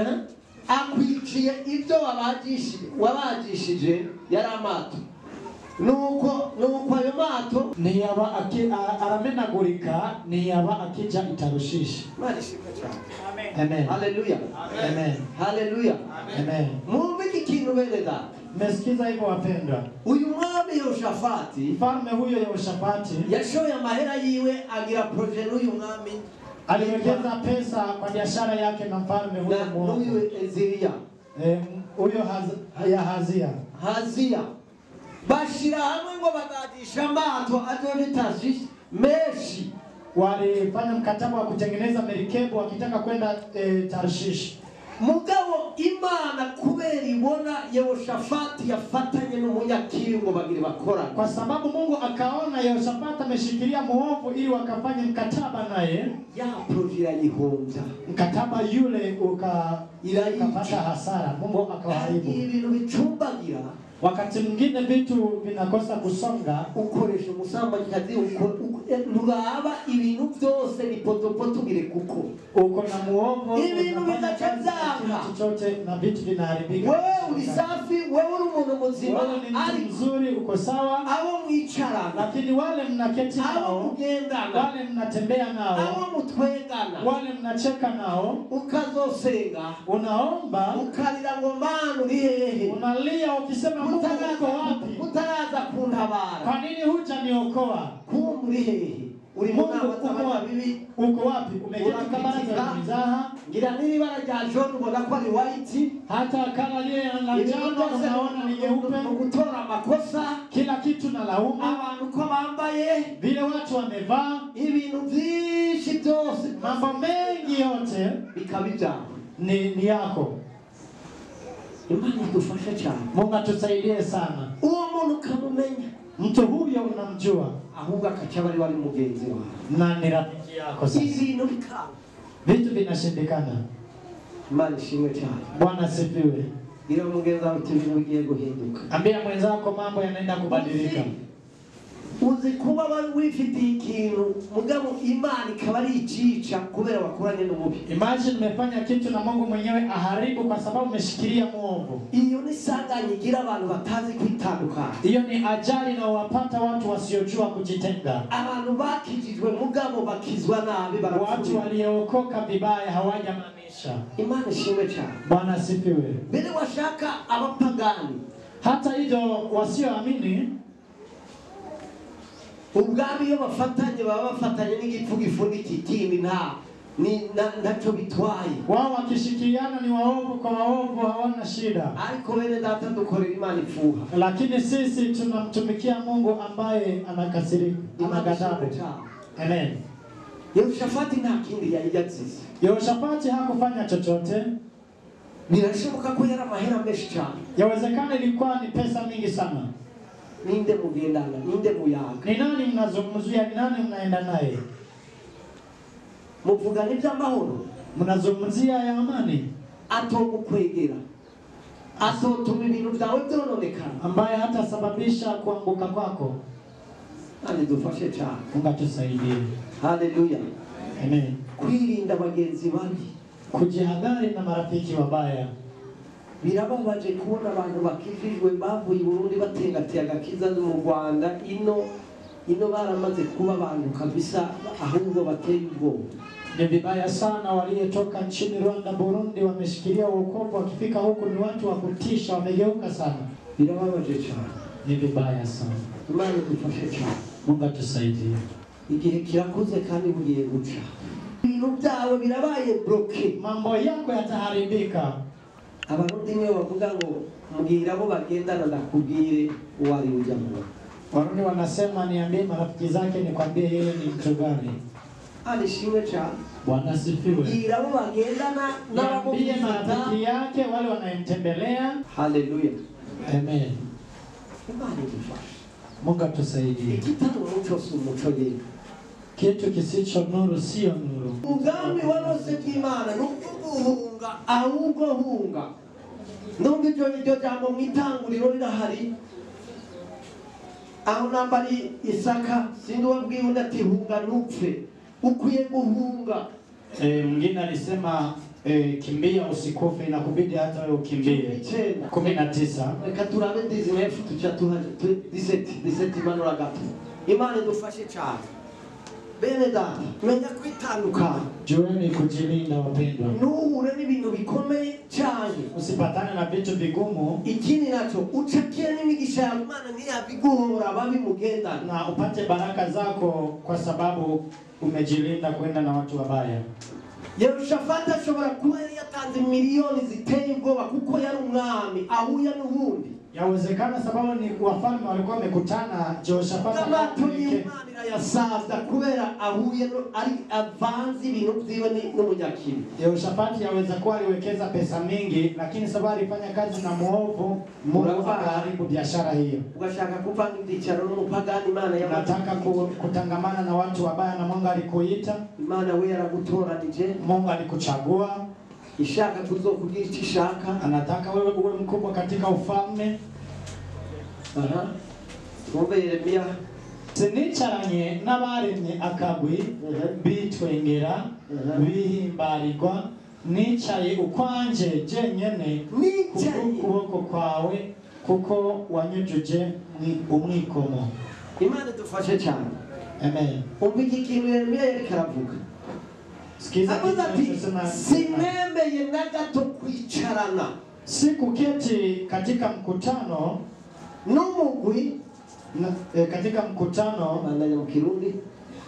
akwiciye ibyo wabajishije wabajishije yari amato. Nuko nuko ayo mato ntiyaba aramenagurika ntiyaba akija itarushishi. Imana ishimwe cyane. Amen. Hallelujah. Amen. Hallelujah. Amen. Mungu ikintu bereda. Mesikiza hivyo wapendwa. Uyu mwami Yehoshafati, mfalme huyo Yehoshafati yashoye amahera yiwe agira projet n'uyu mwami, aliwekeza pesa kwa biashara yake na mfalme huyo mwovu. N'uyu Ezeria. Eh, huyo ya Hazia. Hazia. Bashira hamwe ngo badadisha amato adonitashi meshi. Walifanya mkataba wa kutengeneza merikebu wakitaka kwenda e, Tarshish. Mugabo Imana kubera ibona Yehoshafati yafatanye n'umunyakiri ngo bagire bakora. Kwa sababu Mungu akaona Yehoshafati ameshikilia muovu ili wakafanye mkataba naye, ya projira yihonja. Mkataba yule uka ukapata hasara, Mungu akawaharibu. Ibintu bicumbagira. Wakati mwingine vitu vinakosa kusonga, ukoresha umusambanyi uko nuraba ibintu byose ni potopoto bire kuko uko na muovu ibintu bidacazanga chochote na vitu vinaharibika. Wewe uri safi, wewe uri umuntu muzima, ari mzuri, uko sawa, abo mwicara, lakini wale mnaketi nao, abo mgendana, wale mnatembea nao, abo mutwengana, wale mnacheka nao, ukazosenga, unaomba, ukalira ngo Mana uri hehe, unalia ukisema Mungu uko wapi? Utaraza kuntabara. Kwa nini hujaniokoa? Kumuri hehe? Uri Mungu uko wapi? Uko wapi? Umeketi kabla ya mizaha. Ngira nini bara rya John ubona ko ari white, hata kama lile la njano unaona ni nyeupe. Kutora makosa, kila kitu na laumu. Abantu ko bambaye, vile watu wamevaa, ibintu byinshi byose, mambo mengi yote bikabija ni ni yako. Imana idufashe cyane. Mungu atusaidie sana. Uwo muntu kamumenya, mtu huyo unamjua, ahubwo akacaba ari wali mugenzi wawe na ni rafiki yako. Sasa ibintu bikaba, vitu vinashindikana. Imana ishimwe cyane. Bwana sifiwe. Gira mugenzi wawe ibintu bigiye guhinduka. Ambia mwenzako mambo yanaenda kubadilika. Uzi kuba bari wifitiye ikintu mugabo Imana ikaba ari icica kubera wakoranye n'umubi. Imagine umefanya kitu na Mungu mwenyewe aharibu kwa sababu umeshikilia muovu. Iyo ni sanganya igira abantu batazi kwitandukana. Hiyo ni ajali na wapata watu wasiojua kujitenga. Abantu bakijijwe mugabo bakizwa nabi barapfuye. Watu waliokoka vibaya hawajamaanisha. Imana ishimwe cyane. Bwana sifiwe. Bele washaka abapagani, hata hivyo wasioamini ubwami yo bafatanye baba bafatanye n'igipfu gifuniki kindi nta ni nacho bitwaye. Wao wakishikiliana ni waovu kwa waovu, hawana shida. Ariko bene data dukorera Imana ifuha. Lakini sisi tunamtumikia Mungu ambaye anakasirika, ana ghadhabu. Amen. Yehoshafati nta kindi yayigatsize. Yehoshafati hakufanya chochote. Birashoboka ko yari amahera menshi cyane. Yawezekana ilikuwa ni pesa mingi sana. Ninde mugendana, ninde muyaga? Ni nani mnazungumzia, ni nani mnaenda naye? Muvugana iby'amahoro, mnazungumzia ya amani, atokukwegera, atotuma ibintu byawe byononekana, ambaye hata sababisha kuanguka kwako. Andi dufashe cyane. Mungu atusaidie. Haleluya. Amen. Kwirinda bagenzi babi, kujihadhari na marafiki wabaya. Birababaje kubona abantu bakijijwe bavuye Burundi batengateye agakiza mu Rwanda, ino ino baramaze kuba abantu kabisa ahubwo bateye ubwoba. Ni vibaya sana waliotoka nchini Rwanda, Burundi wameshikilia wokovu, wakifika huku ni watu wa kutisha, wamegeuka sana. Birababaje cyane. Ni vibaya sana. Imana idufashe cyane. Mungu atusaidie. Igihe kirakuze kandi bugiye guca. Ibintu byawe birabaye bloke, mambo yako yataharibika. Abarundi niwe bavuga ngo mbwira abo bagendana ndakubwire uwari ujya mu. Warundi wanasema niambie marafiki zake nikwambie yeye ni mtu gani. Alishimwe cha Bwana asifiwe. Mbwira abo bagendana niambie marafiki yake wale wanayemtembelea. Haleluya. Amen. Imani tufashe. Mungu atusaidie. Ikitano mucho si mucho yetu. Kitu kisicho nuru sio nuru. Mugambi walose bw'Imana nukuguhunga ahubwo hunga. Numva icyo iryo jambo mwitanguriro rirahari. Aho nambari Isaka sindi wabwiye undi ati hunga nupfe. Ukwiye guhunga. Eh, mwingine alisema eh, kimbia usikufe, inakubidi hata wewe ukimbie. kumi na tisa. Reka turabe dizinefu tuca tuhaje diseti diseti manura gato. Imana idufashe cyane. Bene data, menya kwitandukana. Jueni kujilinda wapendwa. Nuhure n'ibintu bikomeye cyane. Usipatane na vitu vigumu. Ikindi nacho ucakie n'imigisha ya Imana ntiyabiguhora babi mugendana. Na upate baraka zako kwa sababu umejilinda kwenda na watu wabaya. Yehoshafati ashobora kuba yari yatanze miliyoni ziteye ubwoba kuko yari umwami ahuye n'ubundi. Yawezekana sababu ni wafalme walikuwa wamekutana. Jehoshafati Imana yasabda kubera ahuye ari avanzi ibintu byiwe n'umunyakiri. Jehoshafati yaweza kuwa aliwekeza pesa mingi, lakini sababu alifanya kazi na muovu, Mungu akaharibu biashara hiyo. Ugashaka kupanga ibyicaro n'umupagani Imana ya nataka kutangamana na watu wabaya na Mungu alikuita. Imana we yaragutoranije. Mungu alikuchagua. Ishaka kuzokugira icyo ishaka. Anataka wewe uwe mkubwa katika ufalme. Aha. Twumve Yeremiya. Sinicaranye n'abaremye akagwi bitwengera bihimbarirwa nicaye ukwanje jenyene kuboko kwawe kuko wanyujuje umwikomo. Imana dufashe cyane. Amen. Umva iki kintu Yeremiya yari karavuga. Sikiza kinachosema, sinemeye na gato kwicarana. Sikuketi katika mkutano n'umugwi na, e, katika mkutano bandanya mu Kirundi.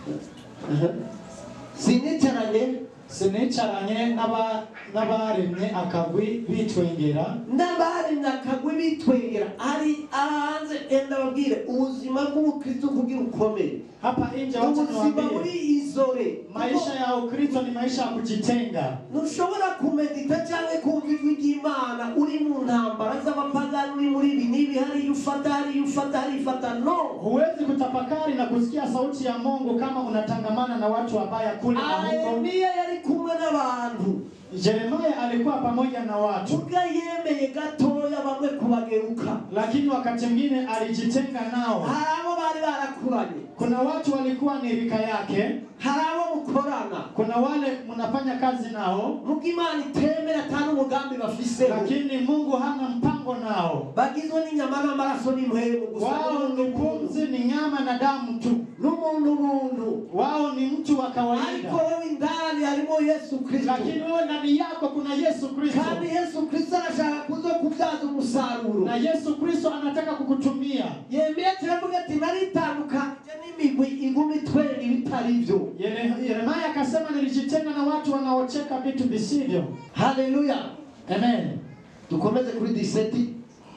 Sinicaranye sinicaranye n'aba n'abaremye akagwi bitwengera n'abaremye akagwi bitwengera ari ahanze enda babwire ubuzima bw'umukristo kugira ukomeye. Hapa nje watu niwaambie izore maisha ya Ukristo ni maisha ya kujitenga. Nushobora kumedita cyangwa kumva ijwi ry'Imana uri mu ntambara z'abapagani uri muri ibi nibi hari ufata hari ufata hari ufata no. Huwezi kutafakari na kusikia sauti ya Mungu kama unatangamana na watu wabaya kule na Mungu. Yeremia yari kumwe n'abantu. Jeremiah alikuwa pamoja na watu. Uga yemeye gatoya bamwe kubageruka. Lakini wakati mwingine alijitenga nao. Harabo bari barakuranye. Kuna watu walikuwa ni rika yake. Harabo mukorana. Kuna wale mnafanya kazi nao. Mugimana itemera tano mugambi bafise. Lakini Mungu hana mpango nao. Bagizwe ni nyama na maraso ni muhemu gusa. Wao ni pumzi ni nyama na damu tu. N'umuntu muntu. Wao ni mtu wa kawaida. Ariko wewe ndani harimo Yesu Kristo. Lakini wewe ndani yako kuna Yesu Kristo. Kandi Yesu Kristo anashaka kuzo kubyaza umusaruro. Na Yesu Kristo anataka kukutumia. Yeremiya turavuga ati naritandukanye n'imigwi igumi tweli bitari byo. Yeremia akasema nilijitenga na watu wanaocheka vitu visivyo. Haleluya. Amen. Tukomeze kuri diseti.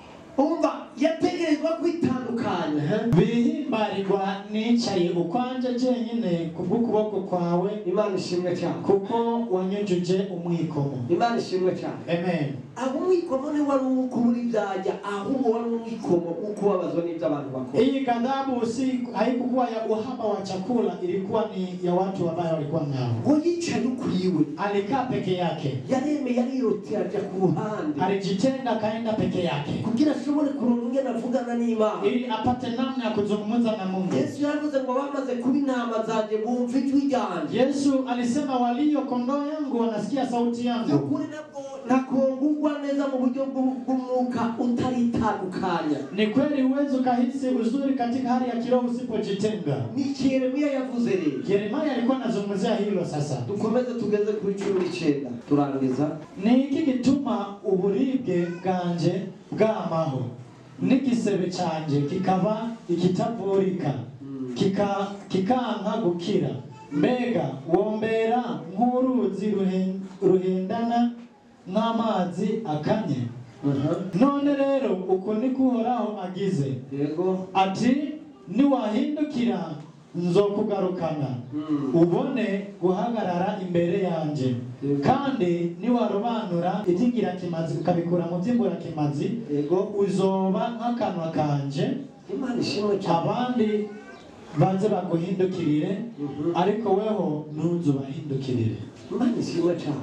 Umva yategerezwa kwitandukanya. Bihimbarirwa nicaye ukwanje jenyine kubukuboko kwawe. Imana ishimwe cyane. Kuko wanyujuje umwikomo. Imana ishimwe cyane. Amen. Abo umwikomo ni wari ukuburi byajya ahubwo wari umwikomo uko babazwa n'ibyo abantu bakora. Hii kadhabu si haikuwa ya uhaba wa chakula, ilikuwa ni ya watu ambao walikuwa nao. Ngo yicaye ukwiwe. Alikaa peke yake. Yareme yariroti ajya ku ruhande. Alijitenga kaenda peke yake. Kugira ashobore kuronka navugana n'Imana. Ili apate namna ya kuzungumza na Mungu. Yesu yavuze ngo bamaze kuba intama zanje bumva ijwi ryanjye. Yesu alisema walio kondoo yangu wanasikia sauti yangu. Ukuri nabwo nakongurwa neza mu buryo bw'umwuka utaritandukanya. Ni kweli uwezo kahisi uzuri katika hali ya kiroho usipojitenga. Ni Yeremia yavuze rero. Yeremia alikuwa anazungumzia hilo sasa. Dukomeze tugeze kuri cumi n'icyenda turangiza. Ni iki gituma uburibwe bwanje bwamaho n'igisebe canje kikaba ikitavurika kika kikanka gukira mbega wombera nk'uruzi ruhendana n'amazi akanye. None rero uko niko Uhoraho agize. Yego. Ati niwahindukira nzokugarukana ubone guhagarara imbere yanje, kandi niwarobanura itingira kimazi ukabikura mu byimbura kimazi, yego, uzoba nk'akanwa kanje. Imana ishimwe cyane. Abandi banze baguhindukirire, ariko weho ntuzubahindukirire. Imana ishimwe cyane.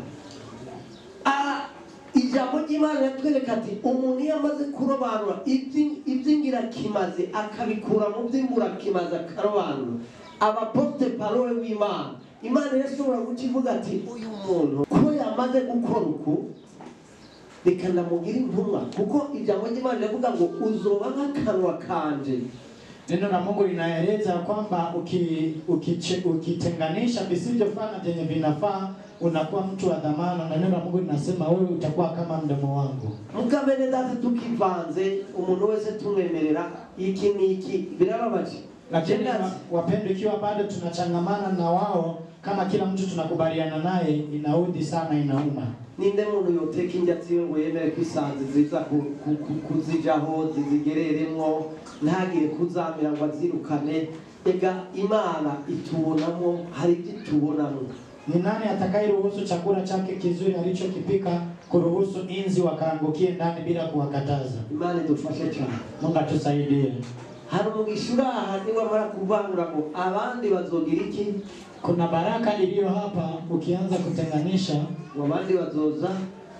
Ah, ijambo ry'Imana yatwereka ati umuntu yamaze kurobanura ibyingira kimaze akabikura mu byimbura kimaze akarobanura, aba porte parole w'Imana, Imana yashobora kukivuga ati uyu muntu ko yamaze gukora uku reka ndamugira intumwa, kuko ijambo ry'Imana rivuga ngo uzoba nk'akanwa kanje. Neno la Mungu linaeleza kwamba ukitenganisha visivyofanya vyenye vinafaa unakuwa mtu wa dhamana, na neno la Mungu linasema wewe utakuwa kama mdomo wangu. Mukabene data tukivanze umuntu wese tumwemerera iki niki birababaje. Lakini wapendwa, ikiwa bado tunachangamana na wao kama kila mtu tunakubaliana naye, inaudhi sana, inauma. Ninde muntu yoteka injyatsi ngo yemere kwisanze ziza kuzijaho zizigereremwo ntagire kuzamira ngo azirukane. Ega Imana itubonamo, hari itubonamo. Ni nani atakayeruhusu chakula chake kizuri alichokipika kuruhusu inzi wakaangukie ndani bila kuwakataza? Imana idufashe cyane. Mungu atusaidie. Hari umugishura hadi wamara kuvangura ngo abandi bazogira iki? Kuna baraka iliyo hapa, ukianza kutenganisha wabandi wazoza,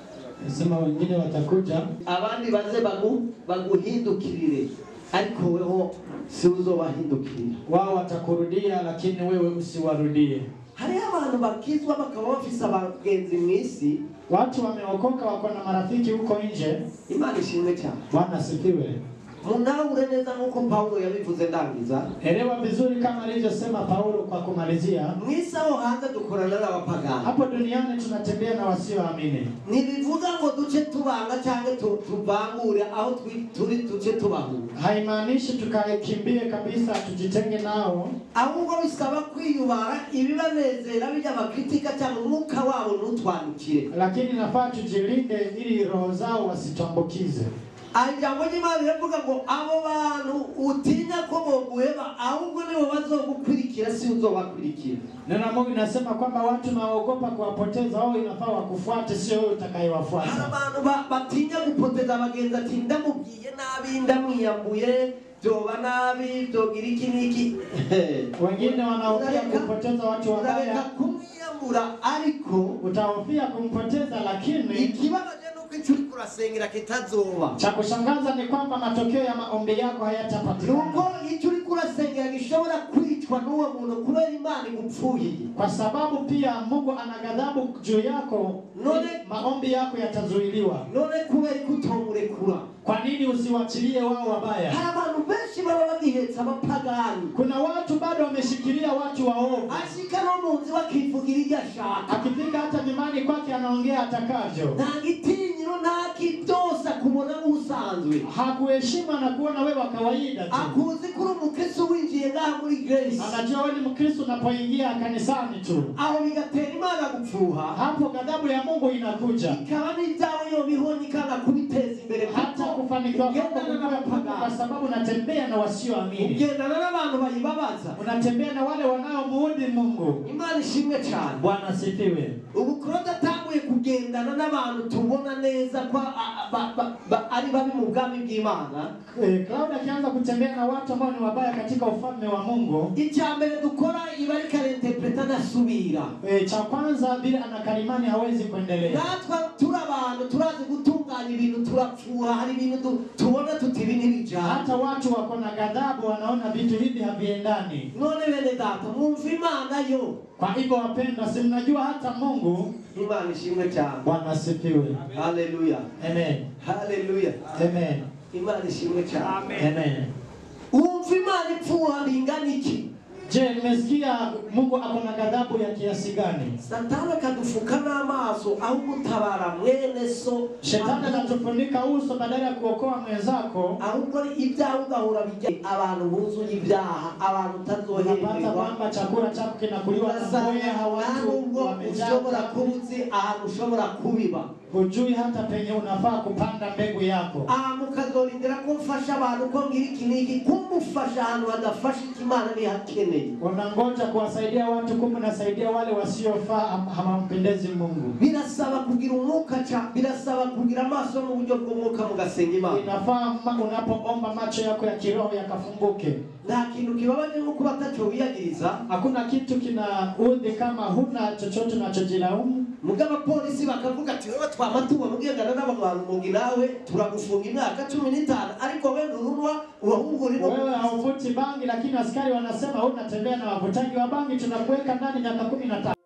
sema wengine watakuja, abandi baze bagu baguhindukirire, ariko weho si uzobahindukirira. Wao watakurudia lakini wewe usiwarudie. Hari abantu bakizwa bakaba bafise abagenzi mwisi, watu wameokoka wako na marafiki huko nje. Imana ishimwe cyane. Bwana sifiwe. Munaure neza nkuko Paulo yabivuze ndangiza. Elewa vizuri kama alivyosema Paulo kwa kumalizia. Mwisao hanze dukorana n'abapagani. Hapo duniani tunatembea na wasioamini. Nilivuga ngo duce tubanga cyangwa tuvangure aho turi duce tubahu. Haimaanishi tukakimbie kabisa tujitenge nao. Ahubwo bisaba kwiyubara ibibanezera bijya bakritika cyangwa umwuka wabo ntutwandukire. Lakini nafaa tujilinde ili roho zao wasitambukize. Ijambo ry'Imana rivuga ngo abo bantu utinya ko boguheba ahubwo nibo bazogukurikira, si uzobakurikira. Neno la Mungu linasema kwamba watu naogopa kuwapoteza, wao inafaa wakufuate, sio wewe utakayewafuata. Abantu batinya gupoteza abagenzi ati ndamubwiye nabi ndamwiyambuye byoba nabi byogira iki niki. Wengine wanaofia kupoteza watu wabaya, kumwiyambura ariko utahofia kumpoteza, lakini ikibabaje nuko kurasengera kitazoba. Cha kushangaza ni kwamba matokeo ya maombi yako hayatapatikana. Nuko icyo uri kurasengera gishobora kwicwa n'uwo muntu kubera Imana igupfuye. Kwa sababu pia Mungu ana ghadhabu juu yako, none maombi yako yatazuiliwa. None kubera kutomurekura. Kwa nini usiwachilie wao wabaya? Abantu benshi baba bagihetsa abapagani. Kuna watu bado wameshikilia watu waovu. Ashika no munzi wakivugira iryashaka. Akifika hata nyumbani kwake anaongea atakavyo. Ntagitinyiro ntakidosa kubona usanzwe. Hakuheshima na kuona wewe wa kawaida tu. Akuzi kuri umukristo winjiye ngaha muri grace. Anajua wewe ni mkristo unapoingia kanisani tu. Aho bigatera Imana gupfuha. Hapo ghadhabu ya Mungu inakuja. Ikaba ni dawa yo bihonyikana kubiteza imbere hata kufanikiwa kwa sababu unatembea na wasioamini. Ugendana n'abantu bayibabaza. Unatembea na wale wanaomuudhi Mungu. Imana ishimwe cyane. Bwana sifiwe. Ubu Claude atanguye kugendana n'abantu tubona neza kwa ari babi mu bwami bw'Imana. Claude akianza kutembea na watu ambao ni wabaya katika ufalme wa Mungu, icyambere dukora ibarika interpreta nasubira. Eh, cha kwanza bila anakalimani hawezi kuendelea. Natwa turabantu turazi gutunganya ibintu turapfuha, hari ibintu tubona tutibini bija. Hata watu wako na ghadhabu wanaona vitu hivi haviendani. None bene data mumva Imana yo. Kwa hivyo wapenda, si mnajua hata Mungu. Imana ishimwe cyane. Bwana asifiwe. Hallelujah. Amen. Hallelujah. Amen. Imana ishimwe cyane. Amen. Umva Imana ipfuha bingana iki? Je, nimesikia Mungu ako na ghadhabu ya kiasi gani? Satani kadufukana amaso au gutabara mwene so. Shetani anatufunika uso badala ya kuokoa mwenzako. Ahubwo ibyaha ugahura bijya abantu buzuye ibyaha, abantu tazoherwa. Unapata kwamba chakula chako kinakuliwa na mboya, hawatu wamejaa. Ushobora kubuzi ahantu ushobora kubiba. hujui hata penye unafaa kupanda mbegu yako. Ah, mukazorindira kumfasha abantu ko ngira ikiniki kumufasha ahantu hadafasha Imana ni hakeneye. Unangoja kuwasaidia watu kumbe unasaidia wale wasiofaa hawampendezi Mungu. Birasaba kugira umwuka cha birasaba kugira amaso mu buryo bw'umwuka mugasenga Imana. Inafaa unapoomba macho yako ya kiroho yakafunguke. Nta kintu kibabaje nko kuba tacho wiyagiriza. Hakuna kitu kinaudhi kama huna chochote unachojilaumu. Mugaba polisi bakavuga ati wewe twamatuba mugengana n'abantu mugi nawe turagufunga imyaka cumi n'itanu ariko wewe nurunwa urahungura no. Wewe hauvuti bangi lakini askari wanasema unatembea na wavutaji wa bangi tunakuweka ndani miaka kumi na tano.